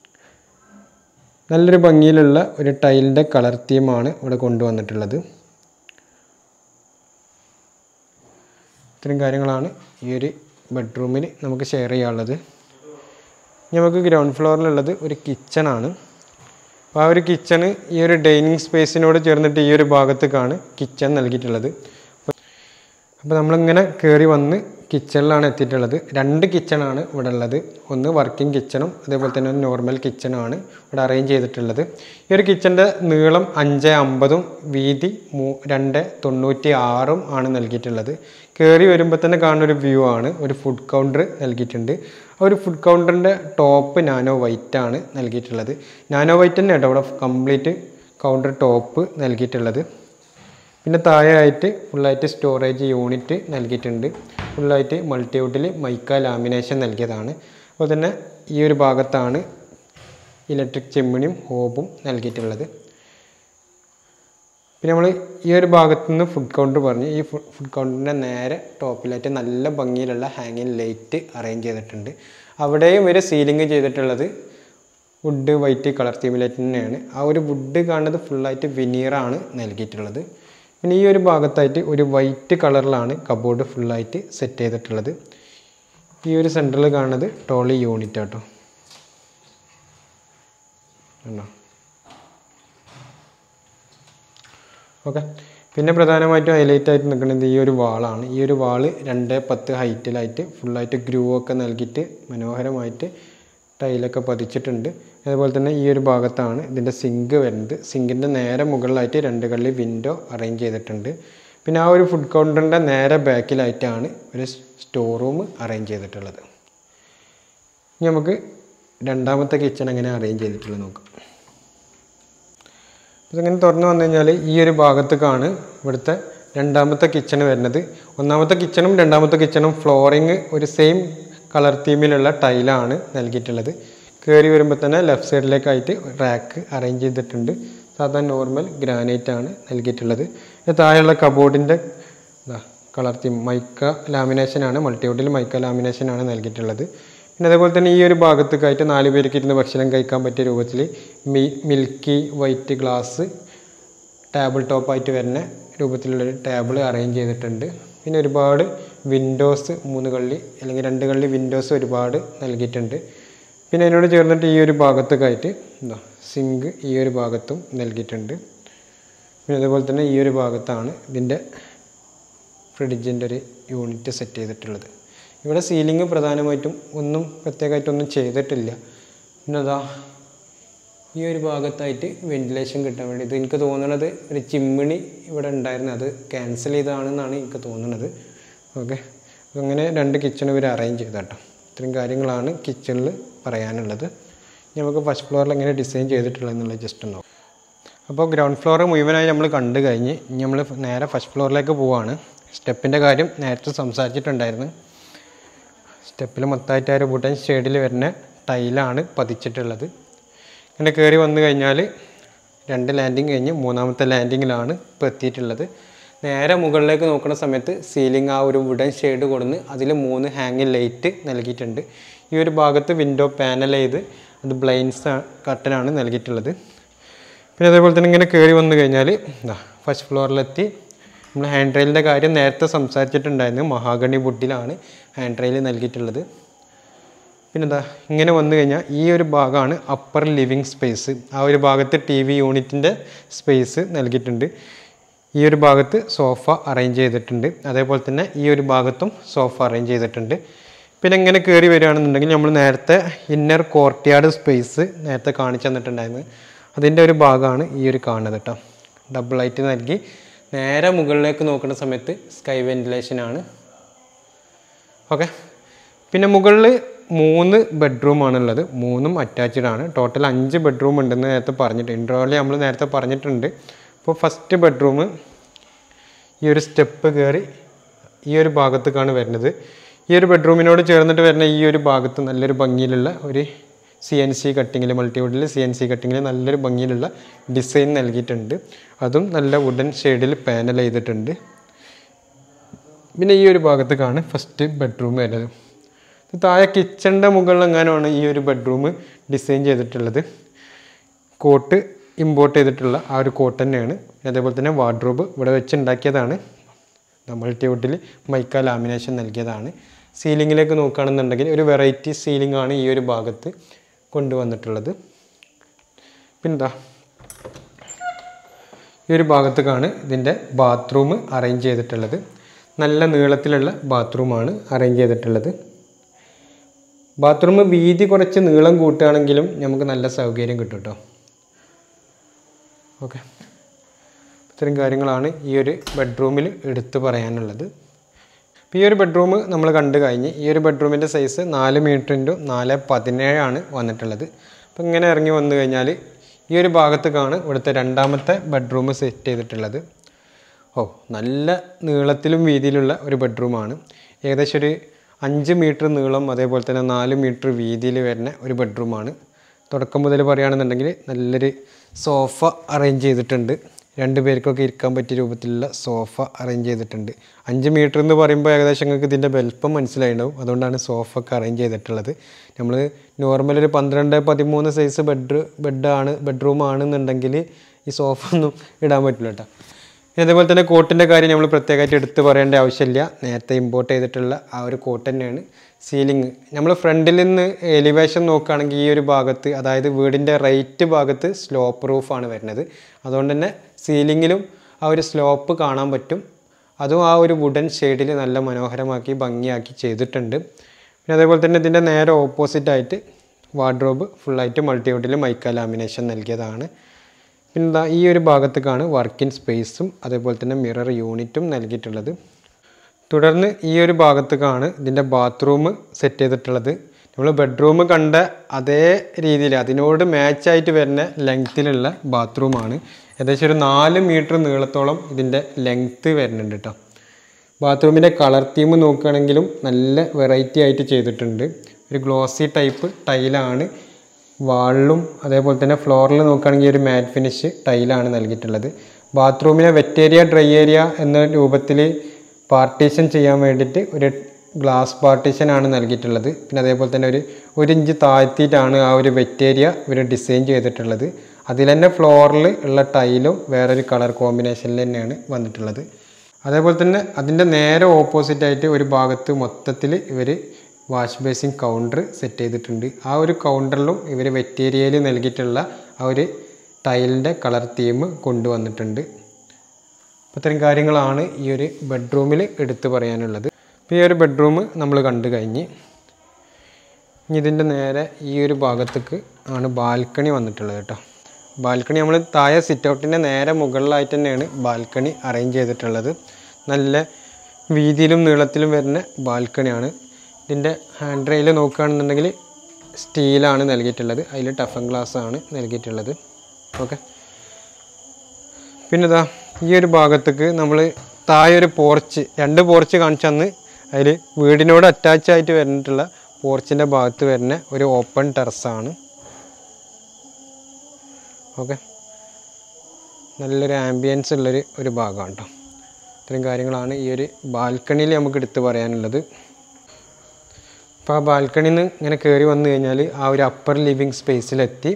നല്ലൊരു ഭംഗിയിലുള്ള ഒരു ടൈലിൻ്റെ കളർ തീമാണ് ഇവിടെ കൊണ്ടുവന്നിട്ടുള്ളത്. ഇത്രയും കാര്യങ്ങളാണ് ഈ ഒരു ബെഡ്റൂമിൽ നമുക്ക് ഷെയർ ചെയ്യാനുള്ളത്. നമുക്ക് ഗ്രൗണ്ട് ഫ്ലോറിലുള്ളത് ഒരു കിച്ചണാണ്. അപ്പോൾ ആ ഒരു കിച്ചണ് ഈ ഒരു ഡൈനിങ് സ്പേസിനോട് ചേർന്നിട്ട് ഈ ഒരു ഭാഗത്തേക്കാണ് കിച്ചൺ നൽകിയിട്ടുള്ളത്. അപ്പോൾ നമ്മളിങ്ങനെ കയറി വന്ന് കിച്ചണിലാണ് എത്തിയിട്ടുള്ളത്. രണ്ട് കിച്ചണാണ് ഇവിടെ ഉള്ളത്. ഒന്ന് വർക്കിംഗ് കിച്ചണും അതേപോലെ തന്നെ ഒരു നോർമൽ കിച്ചണുമാണ് ഇവിടെ അറേഞ്ച് ചെയ്തിട്ടുള്ളത്. ഈ ഒരു കിച്ചൻ്റെ നീളം അഞ്ച് അമ്പതും വീതി മൂ രണ്ട് തൊണ്ണൂറ്റി ആറും ആണ് നൽകിയിട്ടുള്ളത്. കയറി വരുമ്പോൾ തന്നെ കാണുന്ന ഒരു വ്യൂ ആണ്. ഒരു ഫുഡ് കൗണ്ടർ നൽകിയിട്ടുണ്ട്. ആ ഒരു ഫുഡ് കൗണ്ടറിൻ്റെ ടോപ്പ് നാനോ വൈറ്റ് ആണ് നൽകിയിട്ടുള്ളത്. നാനോ വൈറ്റ് തന്നെ കേട്ടോ ഇവിടെ കംപ്ലീറ്റ് കൗണ്ടർ ടോപ്പ് നൽകിയിട്ടുള്ളത്. പിന്നെ താഴെയായിട്ട് ഫുള്ളായിട്ട് സ്റ്റോറേജ് യൂണിറ്റ് നൽകിയിട്ടുണ്ട്. ഫുള്ളായിട്ട് മൾട്ടിവുഡിൽ മൈക്ക ലാമിനേഷൻ നൽകിയതാണ്. അതുപോലെ തന്നെ ഈ ഒരു ഭാഗത്താണ് ഇലക്ട്രിക് ചിമ്മിണിയും ഹോബും നൽകിയിട്ടുള്ളത്. പിന്നെ നമ്മൾ ഈ ഒരു ഭാഗത്തു നിന്ന് ഫുഡ് കൗണ്ടർ പറഞ്ഞു. ഈ ഫുഡ് കൗണ്ടറിൻ്റെ നേരെ ടോപ്പിലായിട്ട് നല്ല ഭംഗിയിലുള്ള ഹാങ്ങിങ് ലൈറ്റ് അറേഞ്ച് ചെയ്തിട്ടുണ്ട്. അവിടെയും ഒരു സീലിംഗ് ചെയ്തിട്ടുള്ളത് വുഡ് വൈറ്റ് കളർ തീമിലായിട്ട് തന്നെയാണ്. ആ ഒരു വുഡ് കാണുന്നത് ഫുള്ളായിട്ട് വിനീറാണ് നൽകിയിട്ടുള്ളത്. പിന്നെ ഈ ഒരു ഭാഗത്തായിട്ട് ഒരു വൈറ്റ് കളറിലാണ് കബോർഡ് ഫുള്ളായിട്ട് സെറ്റ് ചെയ്തിട്ടുള്ളത്. ഈ ഒരു സെൻറ്ററിൽ കാണുന്നത് ട്രോളി യൂണിറ്റ് ആട്ടോ. ഉണ്ടോ? ഓക്കെ. പിന്നെ പ്രധാനമായിട്ടും ഹൈലൈറ്റ് ആയിട്ട് നിൽക്കുന്നത് ഈ ഒരു വാളാണ്. ഈ ഒരു വാള് രണ്ട് പത്ത് ഹൈറ്റിലായിട്ട് ഫുള്ളായിട്ട് ഗ്രൂ ഒക്കെ നൽകിയിട്ട് മനോഹരമായിട്ട് ടൈലൊക്കെ പതിച്ചിട്ടുണ്ട്. അതുപോലെ തന്നെ ഈ ഒരു ഭാഗത്താണ് ഇതിൻ്റെ സിങ്ക് വരുന്നത്. സിങ്കിൻ്റെ നേരെ മുകളിലായിട്ട് രണ്ട് കള്ളി വിൻഡോ അറേഞ്ച് ചെയ്തിട്ടുണ്ട്. പിന്നെ ആ ഒരു ഫുഡ് കൗണ്ടറിൻ്റെ നേരെ ബാക്കിലായിട്ടാണ് ഒരു സ്റ്റോർ റൂം അറേഞ്ച് ചെയ്തിട്ടുള്ളത്. ഇനി നമുക്ക് രണ്ടാമത്തെ കിച്ചൺ എങ്ങനെ അറേഞ്ച് ചെയ്തിട്ടുള്ളത് നോക്കാം. ഇതിങ്ങനെ തുറന്നു വന്നു കഴിഞ്ഞാൽ ഈ ഒരു ഭാഗത്തേക്കാണ് ഇവിടുത്തെ രണ്ടാമത്തെ കിച്ചൺ വരുന്നത്. ഒന്നാമത്തെ കിച്ചണും രണ്ടാമത്തെ കിച്ചണും ഫ്ലോറിങ് ഒരു സെയിം കളർ തീമിലുള്ള ടൈലാണ് നൽകിയിട്ടുള്ളത്. കയറി വരുമ്പോൾ തന്നെ ലെഫ്റ്റ് സൈഡിലേക്കായിട്ട് റാക്ക് അറേഞ്ച് ചെയ്തിട്ടുണ്ട്. സാധാരണ നോർമൽ ഗ്രാനൈറ്റ് ആണ് നൽകിയിട്ടുള്ളത്. താഴെയുള്ള കബോർഡിൻ്റെ കളർ തീം മൈക്ക ലാമിനേഷനാണ്, മൾട്ടിവുഡിൽ മൈക്ക ലാമിനേഷനാണ് നൽകിയിട്ടുള്ളത്. പിന്നെ അതേപോലെ തന്നെ ഈ ഒരു ഭാഗത്തേക്കായിട്ട് നാല് പേർക്ക് ഇരുന്ന് ഭക്ഷണം കഴിക്കാൻ പറ്റിയ രൂപത്തിൽ മി മിൽക്കി വൈറ്റ് ഗ്ലാസ് ടേബിൾ ടോപ്പായിട്ട് വരുന്ന രൂപത്തിലുള്ളൊരു ടേബിൾ അറേഞ്ച് ചെയ്തിട്ടുണ്ട്. പിന്നെ ഒരുപാട് വിൻഡോസ് മൂന്ന് കള്ളി അല്ലെങ്കിൽ രണ്ട് കള്ളി വിൻഡോസ് ഒരുപാട് നൽകിയിട്ടുണ്ട്. പിന്നെ അതിനോട് ചേർന്നിട്ട് ഈ ഒരു ഭാഗത്തേക്കായിട്ട് എന്താ സിങ്ക് ഈ ഒരു ഭാഗത്തും നൽകിയിട്ടുണ്ട്. പിന്നെ അതേപോലെ തന്നെ ഈ ഒരു ഭാഗത്താണ് ഇതിൻ്റെ ഫ്രിഡ്ജിൻ്റെ ഒരു യൂണിറ്റ് സെറ്റ് ചെയ്തിട്ടുള്ളത്. ഇവിടെ സീലിംഗ് പ്രധാനമായിട്ടും ഒന്നും പ്രത്യേകമായിട്ടൊന്നും ചെയ്തിട്ടില്ല. പിന്നെ അതാ ഈ ഒരു ഭാഗത്തായിട്ട് വെന്റിലേഷൻ കിട്ടാൻ വേണ്ടി ഇത് എനിക്ക് തോന്നുന്നത് ഒരു ചിമ്മിണി ഇവിടെ ഉണ്ടായിരുന്നു, അത് ക്യാൻസൽ ചെയ്തതാണെന്നാണ് എനിക്ക് തോന്നുന്നത്. ഓക്കെ, അങ്ങനെ രണ്ട് കിച്ചൺ ഇവർ അറേഞ്ച് ചെയ്ത കേട്ടോ. ഇത്രയും കാര്യങ്ങളാണ് കിച്ചണിൽ പറയാനുള്ളത്. നമുക്ക് ഫസ്റ്റ് ഫ്ലോറിൽ എങ്ങനെ ഡിസൈൻ ചെയ്തിട്ടുള്ളതെന്നുള്ളത് ജസ്റ്റ് നോക്കാം. അപ്പോൾ ഗ്രൗണ്ട് ഫ്ലോർ മുഴുവനായി നമ്മൾ കണ്ടു കഴിഞ്ഞ് ഇനി നമ്മൾ നേരെ ഫസ്റ്റ് ഫ്ലോറിലേക്ക് പോവുകയാണ്. സ്റ്റെപ്പിൻ്റെ കാര്യം നേരത്തെ സംസാരിച്ചിട്ടുണ്ടായിരുന്നു. സ്റ്റെപ്പിൽ മൊത്തമായിട്ട് ആ ഒരു വുഡൻ ഷെയ്ഡിൽ വരുന്ന ടൈലാണ് പതിച്ചിട്ടുള്ളത്. ഇങ്ങനെ കയറി വന്നു കഴിഞ്ഞാൽ രണ്ട് ലാൻഡിങ് കഴിഞ്ഞ് മൂന്നാമത്തെ ലാൻഡിങ്ങിലാണ് ഇപ്പോൾ എത്തിയിട്ടുള്ളത്. നേരെ മുകളിലേക്ക് നോക്കുന്ന സമയത്ത് സീലിംഗ് ആ ഒരു വുഡൻ ഷെയ്ഡ് കൊടുന്ന് അതിൽ മൂന്ന് ഹാങ്ങിങ് ലൈറ്റ് നൽകിയിട്ടുണ്ട്. ഈ ഒരു ഭാഗത്ത് വിൻഡോ പാനൽ ചെയ്ത് അത് ബ്ലൈൻഡ്സ് കട്ടനാണ് നൽകിയിട്ടുള്ളത്. പിന്നെ അതേപോലെ തന്നെ ഇങ്ങനെ കയറി വന്നു കഴിഞ്ഞാൽ ഫസ്റ്റ് ഫ്ലോറിലെത്തി. നമ്മൾ ഹാൻഡ് റെയിലിൻ്റെ കാര്യം നേരത്തെ സംസാരിച്ചിട്ടുണ്ടായിരുന്നു. മഹാഗണി വുഡിലാണ് ഹാൻഡ് റെയിൽ നൽകിയിട്ടുള്ളത്. പിന്നെ എന്താ ഇങ്ങനെ വന്നു കഴിഞ്ഞാൽ ഈ ഒരു ഭാഗമാണ് അപ്പർ ലിവിങ് സ്പേസ്. ആ ഒരു ഭാഗത്ത് ടി വി യൂണിറ്റിൻ്റെ സ്പേസ് നൽകിയിട്ടുണ്ട്. ഈ ഒരു ഭാഗത്ത് സോഫ അറേഞ്ച് ചെയ്തിട്ടുണ്ട്. അതേപോലെ തന്നെ ഈ ഒരു ഭാഗത്തും സോഫ അറേഞ്ച് ചെയ്തിട്ടുണ്ട്. പിന്നെ ഇങ്ങനെ കയറി വരികയാണെന്നുണ്ടെങ്കിൽ നമ്മൾ നേരത്തെ ഇന്നർ കോർട്ട്യാർഡ് സ്പേസ് നേരത്തെ കാണിച്ചു തന്നിട്ടുണ്ടായിരുന്നു. അതിൻ്റെ ഒരു ഭാഗമാണ് ഈ ഒരു കാണുന്നത് കേട്ടോ. ഡബിൾ ലൈറ്റ് നൽകി നേരെ മുകളിലേക്ക് നോക്കുന്ന സമയത്ത് സ്കൈ വെന്റിലേഷനാണ്. ഓക്കെ, പിന്നെ മുകളിൽ മൂന്ന് ബെഡ്റൂമാണുള്ളത്. മൂന്നും അറ്റാച്ച്ഡ് ആണ്. ടോട്ടൽ അഞ്ച് ബെഡ്റൂം ഉണ്ടെന്ന് നേരത്തെ പറഞ്ഞിട്ട് ഇൻട്രോയിൽ നമ്മൾ നേരത്തെ പറഞ്ഞിട്ടുണ്ട്. അപ്പോൾ ഫസ്റ്റ് ബെഡ്റൂം ഈ ഒരു സ്റ്റെപ്പ് കയറി ഈ ഒരു ഭാഗത്തേക്കാണ് വരുന്നത്. ഈ ഒരു ബെഡ്റൂമിനോട് ചേർന്നിട്ട് വരുന്ന ഈ ഒരു ഭാഗത്ത് നല്ലൊരു ഭംഗിയിലുള്ള ഒരു സി എൻ സി കട്ടിങ്ങിൽ മൾട്ടിവുഡിൽ സി എൻ സി കട്ടിങ്ങിൽ നല്ലൊരു ഭംഗിയിലുള്ള ഡിസൈൻ നൽകിയിട്ടുണ്ട്. അതും നല്ല വുഡൻ ഷെയ്ഡിൽ പാനൽ ചെയ്തിട്ടുണ്ട്. പിന്നെ ഈ ഒരു ഭാഗത്തേക്കാണ് ഫസ്റ്റ് ബെഡ്റൂം വരുന്നത്. താഴെ കിച്ചണിൻ്റെ മുകളിൽ എങ്ങനെയാണ് ഈ ഒരു ബെഡ്റൂം ഡിസൈൻ ചെയ്തിട്ടുള്ളത്. കോട്ട് ഇമ്പോർട്ട് ചെയ്തിട്ടുള്ള ആ ഒരു കോട്ട് തന്നെയാണ്. അതേപോലെ തന്നെ വാർഡ്രോബ് ഇവിടെ വെച്ച് ഉണ്ടാക്കിയതാണ്. മൾട്ടിവുഡിൽ മൈക്ക ലാമിനേഷൻ നൽകിയതാണ്. സീലിങ്ങിലേക്ക് നോക്കുകയാണെന്നുണ്ടെങ്കിൽ ഒരു വെറൈറ്റി സീലിംഗ് ആണ് ഈ ഒരു ഭാഗത്ത് കൊണ്ടുവന്നിട്ടുള്ളത്. പിന്നെന്താ ഈ ഒരു ഭാഗത്തേക്കാണ് ഇതിൻ്റെ ബാത്റൂം അറേഞ്ച് ചെയ്തിട്ടുള്ളത്. നല്ല നീളത്തിലുള്ള ബാത്റൂമാണ് അറേഞ്ച് ചെയ്തിട്ടുള്ളത്. ബാത്റൂം വീതി കുറച്ച് നീളം കൂട്ടുകയാണെങ്കിലും നമുക്ക് നല്ല സൗകര്യം കിട്ടും കേട്ടോ. ഓക്കെ, ഇത്രയും കാര്യങ്ങളാണ് ഈ ഒരു ബെഡ്റൂമിൽ എടുത്തു പറയാനുള്ളത്. അപ്പോൾ ഈ ഒരു ബെഡ്റൂം നമ്മൾ കണ്ടു കഴിഞ്ഞ് ഈ ഒരു ബെഡ്റൂമിൻ്റെ സൈസ് നാല് മീറ്റർ ഇൻറ്റു നാല് പതിനേഴാണ് വന്നിട്ടുള്ളത്. അപ്പോൾ ഇങ്ങനെ ഇറങ്ങി വന്നു കഴിഞ്ഞാൽ ഈ ഒരു ഭാഗത്തേക്കാണ് ഇവിടുത്തെ രണ്ടാമത്തെ ബെഡ്റൂം സെറ്റ് ചെയ്തിട്ടുള്ളത്. ഓ, നല്ല നീളത്തിലും വീതിയിലുള്ള ഒരു ബെഡ്റൂമാണ്. ഏകദേശം ഒരു അഞ്ച് മീറ്റർ നീളം അതേപോലെ തന്നെ നാല് മീറ്റർ വീതിയിൽ വരുന്ന ഒരു ബെഡ്റൂമാണ്. തുടക്കം മുതൽ പറയുകയാണെന്നുണ്ടെങ്കിൽ നല്ലൊരു സോഫ അറേഞ്ച് ചെയ്തിട്ടുണ്ട്. രണ്ട് പേർക്കൊക്കെ ഇരിക്കാൻ പറ്റിയ രൂപത്തിലുള്ള സോഫ അറേഞ്ച് ചെയ്തിട്ടുണ്ട്. അഞ്ച് മീറ്റർ എന്ന് പറയുമ്പോൾ ഏകദേശം നിങ്ങൾക്ക് ഇതിൻ്റെ വലുപ്പം മനസ്സിലായിട്ടുണ്ടാവും. അതുകൊണ്ടാണ് സോഫ ഒക്കെ അറേഞ്ച് ചെയ്തിട്ടുള്ളത്. നമ്മൾ നോർമൽ ഒരു പന്ത്രണ്ട് പതിമൂന്ന് സൈസ് ബെഡ് ബെഡാണ് ബെഡ്റൂം ആണെന്നുണ്ടെങ്കിൽ ഈ സോഫ ഒന്നും ഇടാൻ പറ്റില്ല കേട്ടോ. പിന്നെ അതേപോലെ തന്നെ കോട്ടിൻ്റെ കാര്യം നമ്മൾ പ്രത്യേകമായിട്ട് എടുത്ത് പറയേണ്ട ആവശ്യമില്ല. നേരത്തെ ഇമ്പോർട്ട് ചെയ്തിട്ടുള്ള ആ ഒരു കോട്ട് തന്നെയാണ്. സീലിംഗ് നമ്മൾ ഫ്രണ്ടിൽ നിന്ന് എലിവേഷൻ നോക്കുകയാണെങ്കിൽ ഈ ഒരു ഭാഗത്ത്, അതായത് വീടിൻ്റെ റൈറ്റ് ഭാഗത്ത് സ്ലോപ്പ് റൂഫാണ് വരുന്നത്. അതുകൊണ്ട് തന്നെ സീലിങ്ങിലും ആ ഒരു സ്ലോപ്പ് കാണാൻ പറ്റും. അതും ആ ഒരു വുഡൻ ഷെയ്ഡിൽ നല്ല മനോഹരമാക്കി ഭംഗിയാക്കി ചെയ്തിട്ടുണ്ട്. പിന്നെ അതേപോലെ തന്നെ ഇതിൻ്റെ നേരെ ഓപ്പോസിറ്റായിട്ട് വാർഡ്രോബ് ഫുള്ളായിട്ട് മൾട്ടിവുഡിൽ മൈക്ക ലാമിനേഷൻ നൽകിയതാണ്. പിന്നെ ഈ ഒരു ഭാഗത്തേക്കാണ് വർക്കിംഗ് സ്പേസും അതേപോലെ തന്നെ മിറർ യൂണിറ്റും നൽകിയിട്ടുള്ളത്. തുടർന്ന് ഈ ഒരു ഭാഗത്തേക്കാണ് ഇതിൻ്റെ ബാത്റൂം സെറ്റ് ചെയ്തിട്ടുള്ളത്. നമ്മൾ ബെഡ്റൂം കണ്ട അതേ രീതിയിൽ അതിനോട് മാച്ചായിട്ട് വരുന്ന ലെങ്ത്തിലുള്ള ബാത്റൂമാണ്. ഏകദേശം ഒരു നാല് മീറ്റർ നീളത്തോളം ഇതിൻ്റെ ലെങ്ത്ത് വരുന്നുണ്ട് കേട്ടോ. ബാത്റൂമിൻ്റെ കളർ തീം നോക്കുകയാണെങ്കിലും നല്ല വെറൈറ്റി ആയിട്ട് ചെയ്തിട്ടുണ്ട്. ഒരു ഗ്ലോസി ടൈപ്പ് ടൈലാണ്. വാളിലും അതേപോലെ തന്നെ ഫ്ലോറിൽ നോക്കുകയാണെങ്കിൽ ഒരു മാറ്റ് ഫിനിഷ് ടൈലാണ് നൽകിയിട്ടുള്ളത്. ബാത്റൂമിനെ വെറ്റ് ഏരിയ ഡ്രൈ ഏരിയ എന്ന രൂപത്തിൽ പാർട്ടീഷൻ ചെയ്യാൻ വേണ്ടിയിട്ട് ഒരു ഗ്ലാസ് പാർട്ടീഷനാണ് നൽകിയിട്ടുള്ളത്. പിന്നെ അതേപോലെ തന്നെ ഒരു ഒരു ഇഞ്ച് താഴ്ത്തിയിട്ടാണ് ആ ഒരു വെറ്റ് ഏരിയ ഇവർ ഡിസൈൻ ചെയ്തിട്ടുള്ളത്. അതിൽ തന്നെ ഫ്ലോറിൽ ഉള്ള ടൈലും വേറൊരു കളർ കോമ്പിനേഷനിൽ തന്നെയാണ് വന്നിട്ടുള്ളത്. അതേപോലെ തന്നെ അതിൻ്റെ നേരെ ഓപ്പോസിറ്റായിട്ട് ഒരു ഭാഗത്ത് മൊത്തത്തിൽ ഇവർ വാഷ് ബേസിൻ കൗണ്ടർ സെറ്റ് ചെയ്തിട്ടുണ്ട്. ആ ഒരു കൗണ്ടറിലും ഇവർ വെറ്റ് ഏരിയയിൽ നൽകിയിട്ടുള്ള ആ ഒരു ടൈലിൻ്റെ കളർ തീം കൊണ്ടുവന്നിട്ടുണ്ട്. അപ്പോൾ ഇത്രയും കാര്യങ്ങളാണ് ഈ ഒരു ബെഡ്റൂമിൽ എടുത്തു പറയാനുള്ളത്. അപ്പോൾ ഈ ഒരു ബെഡ്റൂം നമ്മൾ കണ്ടു കഴിഞ്ഞ് ഇനി ഇതിൻ്റെ നേരെ ഈ ഒരു ഭാഗത്തേക്ക് ആണ് ബാൽക്കണി വന്നിട്ടുള്ളത് കേട്ടോ. ബാൽക്കണി നമ്മൾ താഴെ സിറ്റ് ഔട്ടിൻ്റെ നേരെ മുകളിലായിട്ട് തന്നെയാണ് ബാൽക്കണി അറേഞ്ച് ചെയ്തിട്ടുള്ളത്. നല്ല വീതിയിലും നീളത്തിലും വരുന്ന ബാൽക്കണിയാണ്. ഇതിൻ്റെ ഹാൻഡ് റെയിൽ നോക്കുകയാണെന്നുണ്ടെങ്കിൽ സ്റ്റീലാണ് നൽകിയിട്ടുള്ളത്. അതിൽ ടഫൻ ഗ്ലാസ് ആണ് നൽകിയിട്ടുള്ളത്. ഓക്കെ, പിന്നെ ഇതാ ഈ ഒരു ഭാഗത്തേക്ക് നമ്മൾ താഴെ ഒരു പോർച്ച്, രണ്ട് പോർച്ച് കാണിച്ചന്ന് അതിൽ വീടിനോട് അറ്റാച്ച് ആയിട്ട് വരുന്നിട്ടുള്ള പോർച്ചിൻ്റെ ഭാഗത്ത് വരുന്ന ഒരു ഓപ്പൺ ടെറസാണ്. ഓക്കെ, നല്ലൊരു ആംബിയൻസ് ഉള്ളൊരു ഒരു ഭാഗമാണ് കേട്ടോ. ഇത്രയും കാര്യങ്ങളാണ് ഈ ഒരു ബാൽക്കണിയിൽ നമുക്ക് എടുത്ത് പറയാനുള്ളത്. അപ്പോൾ ആ ബാൽക്കണിയിൽ നിന്ന് ഇങ്ങനെ കയറി വന്നു കഴിഞ്ഞാൽ ആ ഒരു അപ്പർ ലിവിങ് സ്പേസിലെത്തി.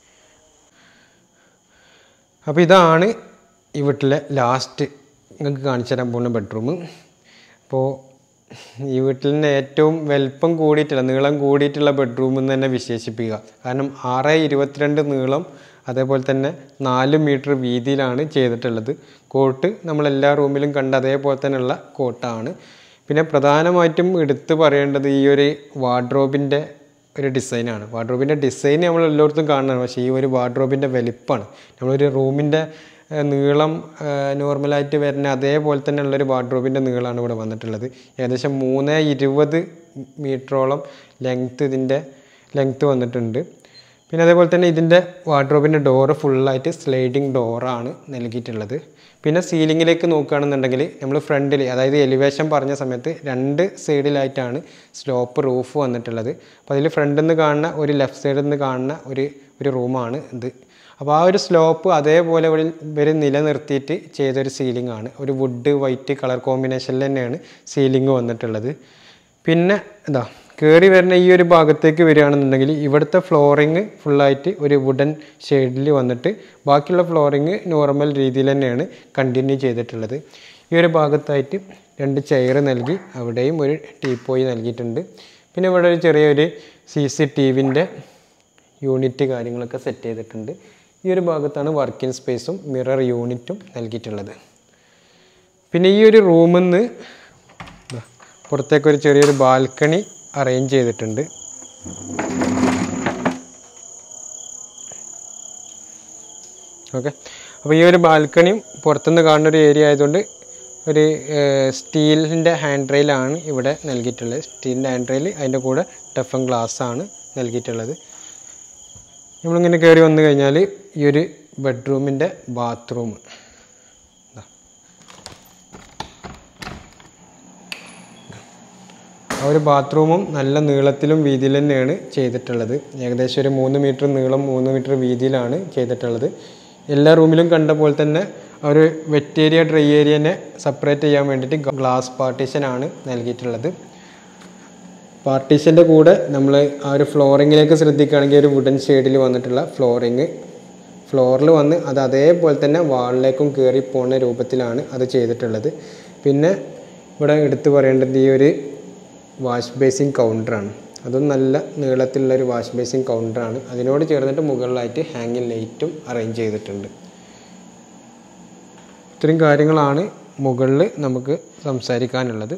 അപ്പോൾ ഇതാണ് ഈ വീട്ടിലെ ലാസ്റ്റ് നിങ്ങൾക്ക് കാണിച്ചു തരാൻ പോകുന്ന ബെഡ്റൂം. അപ്പോൾ ഈ വീട്ടിലിൻ്റെ ഏറ്റവും വലിപ്പം കൂടിയിട്ടുള്ള നീളം കൂടിയിട്ടുള്ള ബെഡ്റൂം എന്ന് തന്നെ വിശേഷിപ്പിക്കുക. കാരണം ആറ് ഇരുപത്തിരണ്ട് നീളം അതേപോലെ തന്നെ നാല് മീറ്റർ വീതിയിലാണ് ചെയ്തിട്ടുള്ളത്. കോട്ട് നമ്മളെല്ലാ റൂമിലും കണ്ട അതേപോലെ തന്നെയുള്ള കോട്ടാണ്. പിന്നെ പ്രധാനമായിട്ടും എടുത്തു പറയേണ്ടത് ഈ ഒരു വാർഡ്രോബിൻ്റെ ഒരു ഡിസൈനാണ്. വാർഡ്രോബിൻ്റെ ഡിസൈൻ നമ്മൾ എല്ലായിടത്തും കാണുന്നതാണ്. പക്ഷേ ഈ ഒരു വാർഡ്രോബിൻ്റെ വലിപ്പമാണ്. നമ്മളൊരു റൂമിൻ്റെ നീളം നോർമലായിട്ട് വരുന്ന അതേപോലെ തന്നെ ഉള്ളൊരു വാർഡ്രോബിൻ്റെ നീളമാണ് ഇവിടെ വന്നിട്ടുള്ളത്. ഏകദേശം മൂന്ന് ഇരുപത് മീറ്ററോളം ലെങ്ത്ത് ഇതിൻ്റെ ലെങ്ത്ത് വന്നിട്ടുണ്ട്. പിന്നെ അതേപോലെ തന്നെ ഇതിൻ്റെ വാർഡ്രോബിൻ്റെ ഡോറ് ഫുള്ളായിട്ട് സ്ലൈഡിങ് ഡോറാണ് നൽകിയിട്ടുള്ളത്. പിന്നെ സീലിങ്ങിലേക്ക് നോക്കുകയാണെന്നുണ്ടെങ്കിൽ നമ്മൾ ഫ്രണ്ടിൽ, അതായത് എലിവേഷൻ പറഞ്ഞ സമയത്ത് രണ്ട് സൈഡിലായിട്ടാണ് സ്ലോപ്പ് റൂഫ് വന്നിട്ടുള്ളത്. അപ്പോൾ അതിൽ ഫ്രണ്ടിൽ നിന്ന് കാണുന്ന ഒരു ലെഫ്റ്റ് സൈഡിൽ നിന്ന് കാണുന്ന ഒരു ഒരു റൂമാണ് ഇത്. അപ്പോൾ ആ ഒരു സ്ലോപ്പ് അതേപോലെ ഇവിടെ ഇവർ നിലനിർത്തിയിട്ട് ചെയ്തൊരു സീലിംഗ് ആണ്. ഒരു വുഡ് വൈറ്റ് കളർ കോമ്പിനേഷനിൽ തന്നെയാണ് സീലിംഗ് വന്നിട്ടുള്ളത്. പിന്നെ ഇതാ കയറി വരുന്ന ഈ ഒരു ഭാഗത്തേക്ക് വരികയാണെന്നുണ്ടെങ്കിൽ ഇവിടുത്തെ ഫ്ലോറിങ് ഫുള്ളായിട്ട് ഒരു വുഡൻ ഷെയ്ഡിൽ വന്നിട്ട് ബാക്കിയുള്ള ഫ്ലോറിങ് നോർമൽ രീതിയിൽ തന്നെയാണ് കണ്ടിന്യൂ ചെയ്തിട്ടുള്ളത്. ഈ ഒരു ഭാഗത്തായിട്ട് രണ്ട് ചെയർ നൽകി അവിടെയും ഒരു ടീപ്പോയി നൽകിയിട്ടുണ്ട്. പിന്നെ ഇവിടെ ഒരു ചെറിയൊരു സി സി ടി വിൻ്റെ യൂണിറ്റ് കാര്യങ്ങളൊക്കെ സെറ്റ് ചെയ്തിട്ടുണ്ട്. ഈ ഒരു ഭാഗത്താണ് വർക്കിംഗ് സ്പേസും മിറർ യൂണിറ്റും നൽകിയിട്ടുള്ളത്. പിന്നെ ഈ ഒരു റൂമിൽ നിന്ന് പുറത്തേക്കൊരു ചെറിയൊരു ബാൽക്കണി അറേഞ്ച് ചെയ്തിട്ടുണ്ട്. ഓക്കെ, അപ്പോൾ ഈ ഒരു ബാൽക്കണിയും പുറത്തുനിന്ന് കാണുന്ന ഒരു ഏരിയ ആയതുകൊണ്ട് ഒരു സ്റ്റീലിൻ്റെ ഹാൻഡ് റെയിലാണ് ഇവിടെ നൽകിയിട്ടുള്ളത്. സ്റ്റീലിൻ്റെ ഹാൻഡ് റെയിൽ, അതിൻ്റെ കൂടെ ടഫൻ ഗ്ലാസ് ആണ് നൽകിയിട്ടുള്ളത്. നമ്മളിങ്ങനെ കയറി വന്നു കഴിഞ്ഞാൽ ഈ ഒരു ബെഡ്റൂമിൻ്റെ ബാത്റൂം, ആ ഒരു ബാത്റൂമും നല്ല നീളത്തിലും വീതിയിൽ തന്നെയാണ് ചെയ്തിട്ടുള്ളത്. ഏകദേശം ഒരു മൂന്ന് മീറ്റർ നീളം മൂന്ന് മീറ്റർ വീതിയിലാണ് ചെയ്തിട്ടുള്ളത്. എല്ലാ റൂമിലും കണ്ട പോലെ തന്നെ ഒരു വെറ്റ് ഏരിയ ഡ്രൈ ഏരിയനെ സെപ്പറേറ്റ് ചെയ്യാൻ വേണ്ടിയിട്ട് ഗ്ലാസ് പാർട്ടീഷനാണ് നൽകിയിട്ടുള്ളത്. പാർട്ടീഷൻ്റെ കൂടെ നമ്മൾ ആ ഒരു ഫ്ലോറിങ്ങിലേക്ക് ശ്രദ്ധിക്കുകയാണെങ്കിൽ ഒരു വുഡൻ ഷെയ്ഡിൽ വന്നിട്ടുള്ള ഫ്ലോറിങ് ഫ്ലോറിൽ വന്ന് അത് അതേപോലെ തന്നെ വാളിലേക്കും കയറി പോകുന്ന രൂപത്തിലാണ് അത് ചെയ്തിട്ടുള്ളത്. പിന്നെ ഇവിടെ എടുത്തു പറയേണ്ടത് ഈ ഒരു വാഷ് ബേസിൻ കൗണ്ടറാണ്. അതും നല്ല നീളത്തിലുള്ളൊരു വാഷ് ബേസിൻ കൗണ്ടറാണ്. അതിനോട് ചേർന്നിട്ട് മുകളിലായിട്ട് ഹാങ്ങിങ് ലൈറ്റും അറേഞ്ച് ചെയ്തിട്ടുണ്ട്. ഇത്രയും കാര്യങ്ങളാണ് മുകളിൽ നമുക്ക് സംസാരിക്കാനുള്ളത്.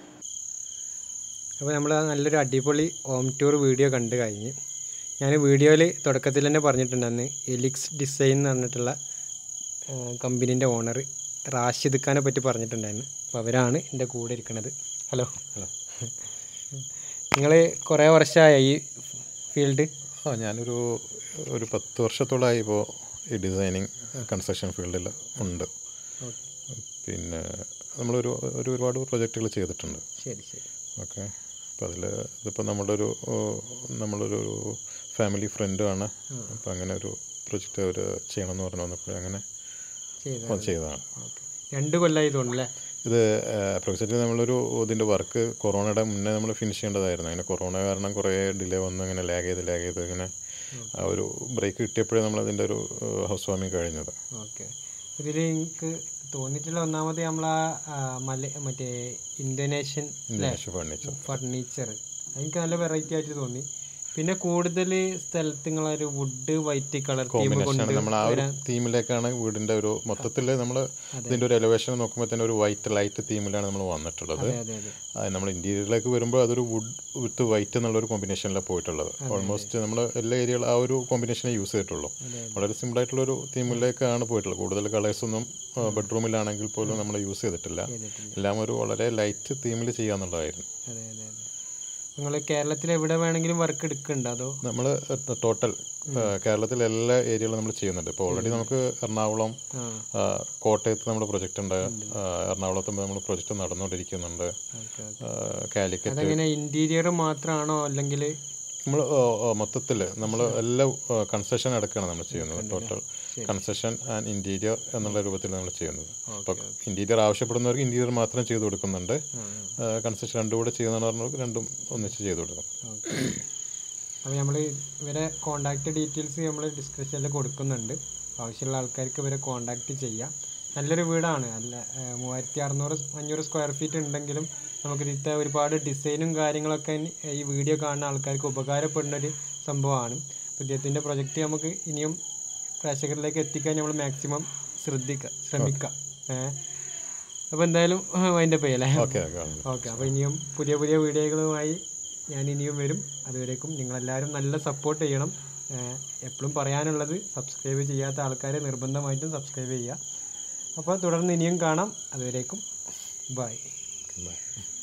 അപ്പോൾ നമ്മൾ നല്ലൊരു അടിപൊളി ഹോം ടൂർ വീഡിയോ കണ്ടു കഴിഞ്ഞ് ഞാൻ വീഡിയോയിൽ തുടക്കത്തിൽ തന്നെ പറഞ്ഞിട്ടുണ്ടെന്ന് എലിക്സ് ഡിസൈൻ എന്ന് പറഞ്ഞിട്ടുള്ള കമ്പനീൻ്റെ ഓണർ റാഷിദ് ഖാനെ പറ്റി പറഞ്ഞിട്ടുണ്ടായിരുന്നു. അപ്പോൾ അവരാണ് എൻ്റെ കൂടെ ഇരിക്കുന്നത്. ഹലോ ഹലോ നിങ്ങൾ കുറേ വർഷമായ ഈ ഫീൽഡ്? ആ ഞാനൊരു ഒരു പത്ത് വർഷത്തോളമായി ഇപ്പോൾ ഈ ഡിസൈനിങ് കൺസ്ട്രക്ഷൻ ഫീൽഡിൽ ഉണ്ട്. പിന്നെ നമ്മളൊരു ഒരു ഒരുപാട് പ്രൊജക്റ്റുകൾ ചെയ്തിട്ടുണ്ട്. ശരി ശരി ഓക്കെ. അപ്പോൾ അതിൽ ഇതിപ്പോൾ നമ്മുടെ ഒരു നമ്മളൊരു ഫാമിലി ഫ്രണ്ടാണ്. അപ്പോൾ അങ്ങനെ ഒരു പ്രൊജക്റ്റ് അവർ ചെയ്യണമെന്ന് പറഞ്ഞു വന്നപ്പോൾ അങ്ങനെ ചെയ്തതാണ്. രണ്ട് കൊല്ലമായി തോന്നുന്നല്ലേ ഇത്? അപ്രോക്സിമേറ്റ്ലി നമ്മളൊരു ഇതിൻ്റെ വർക്ക് കൊറോണയുടെ മുന്നേ നമ്മൾ ഫിനിഷ് ചെയ്യേണ്ടതായിരുന്നു. അങ്ങനെ കൊറോണ കാരണം കുറേ ഡിലേ വന്ന് അങ്ങനെ ലാഗ് ചെയ്ത് ലാഗ് ചെയ്ത് ഇങ്ങനെ ആ ഒരു ബ്രേക്ക് കിട്ടിയപ്പോഴേ നമ്മളതിൻ്റെ ഒരു ഹൗസ് വാമിങ് കഴിഞ്ഞത്. ഓക്കെ. ഇതിൽ എനിക്ക് തോന്നിയിട്ടുള്ള ഒന്നാമത് നമ്മൾ ആ മല മറ്റേ ഇന്തോനേഷ്യൻ ഫർണിച്ചർ ഫർണിച്ചർ എനിക്ക് നല്ല വെറൈറ്റി ആയിട്ട് തോന്നി. പിന്നെ കൂടുതൽ സ്ഥലത്ത് നിങ്ങളൊരു വുഡ് വൈറ്റ് കളർ കോമ്പിനേഷൻ നമ്മൾ ആ ഒരു തീമിലേക്കാണ് വീടിൻ്റെ ഒരു മൊത്തത്തിൽ നമ്മൾ ഇതിൻ്റെ ഒരു എലിവേഷൻ നോക്കുമ്പോൾ തന്നെ ഒരു വൈറ്റ് ലൈറ്റ് തീമിലാണ് നമ്മൾ വന്നിട്ടുള്ളത്. നമ്മൾ ഇന്റീരിയറിലേക്ക് വരുമ്പോൾ അതൊരു വുഡ് വിത്ത് വൈറ്റ് എന്നുള്ളൊരു കോമ്പിനേഷനിലാണ് പോയിട്ടുള്ളത്. ഓൾമോസ്റ്റ് നമ്മൾ എല്ലാ ഏരിയകളും ആ ഒരു കോമ്പിനേഷനെ യൂസ് ചെയ്തിട്ടുള്ളൂ. വളരെ സിമ്പിളായിട്ടുള്ളൊരു തീമിലേക്കാണ് പോയിട്ടുള്ളത്. കൂടുതൽ കളേഴ്സൊന്നും ബെഡ്റൂമിലാണെങ്കിൽ പോലും നമ്മൾ യൂസ് ചെയ്തിട്ടില്ല. എല്ലാം ഒരു വളരെ ലൈറ്റ് തീമിൽ ചെയ്യാന്നുള്ളതായിരുന്നു. നിങ്ങൾ കേരളത്തിൽ എവിടെ വേണമെങ്കിലും വർക്ക് എടുക്കുന്നുണ്ടോ അതോ? നമ്മൾ ടോട്ടൽ കേരളത്തിലെ എല്ലാ ഏരിയകളും നമ്മൾ ചെയ്യുന്നുണ്ട്. ഇപ്പോൾ ഓൾറെഡി നമുക്ക് എറണാകുളം, കോട്ടയത്ത് നമ്മുടെ പ്രൊജക്റ്റ് ഉണ്ട്. എറണാകുളത്ത് നമ്മൾ പ്രൊജക്റ്റ് നടന്നുകൊണ്ടിരിക്കുന്നുണ്ട്. കാലിക്കറ്റ്. ഇന്റീരിയർ മാത്രമാണോ അല്ലെങ്കിൽ നമ്മൾ മൊത്തത്തിൽ നമ്മൾ എല്ലാ കൺസ്ട്രക്ഷൻ അടക്കമാണ് നമ്മൾ ചെയ്യുന്നത്. ടോട്ടൽ കൺസ്ട്രക്ഷൻ ആൻഡ് ഇൻറ്റീരിയർ എന്നുള്ള രൂപത്തിൽ നമ്മൾ ചെയ്യുന്നത്. അപ്പോൾ ഇൻറ്റീരിയർ ആവശ്യപ്പെടുന്നവർക്ക് ഇൻറ്റീരിയർ മാത്രം ചെയ്ത് കൊടുക്കുന്നുണ്ട്. കൺസ്ട്രക്ഷൻ രണ്ടും കൂടെ ചെയ്യുന്നതെന്ന് പറഞ്ഞവർക്ക് രണ്ടും ഒന്നിച്ച് ചെയ്ത് കൊടുക്കും. അപ്പോൾ നമ്മൾ ഇവരെ കോൺടാക്റ്റ് ഡീറ്റെയിൽസ് നമ്മൾ ഡിസ്ക്രിപ്ഷനിൽ കൊടുക്കുന്നുണ്ട്. ആവശ്യമുള്ള ആൾക്കാർക്ക് ഇവരെ കോൺടാക്റ്റ് ചെയ്യാം. നല്ലൊരു വീടാണ്. അല്ല മൂവായിരത്തി അറുന്നൂറ് അഞ്ഞൂറ് സ്ക്വയർ ഫീറ്റ് ഉണ്ടെങ്കിലും നമുക്ക് ഇതിലത്തെ ഒരുപാട് ഡിസൈനും കാര്യങ്ങളൊക്കെ ഈ വീഡിയോ കാണുന്ന ആൾക്കാർക്ക് ഉപകാരപ്പെടുന്നൊരു സംഭവമാണ്. ഇദ്ദേഹത്തിൻ്റെ പ്രൊജക്റ്റ് നമുക്ക് ഇനിയും പ്രേക്ഷകരിലേക്ക് എത്തിക്കാൻ നമ്മൾ മാക്സിമം ശ്രദ്ധിക്കുക ശ്രമിക്കുക. ഏഹ് അപ്പോൾ എന്തായാലും അതിൻ്റെ പേരല്ലേ? Okay okay. അപ്പോൾ ഇനിയും പുതിയ പുതിയ വീഡിയോകളുമായി ഞാൻ ഇനിയും വരും. അതുവരേക്കും നിങ്ങളെല്ലാവരും നല്ല സപ്പോർട്ട് ചെയ്യണം. എപ്പോഴും പറയാനുള്ളത് സബ്സ്ക്രൈബ് ചെയ്യാത്ത ആൾക്കാരെ നിർബന്ധമായിട്ടും സബ്സ്ക്രൈബ് ചെയ്യുക. അപ്പോൾ തുടർന്ന് ഇനിയും കാണാം. അതുവരേക്കും ബൈ. ബൈ.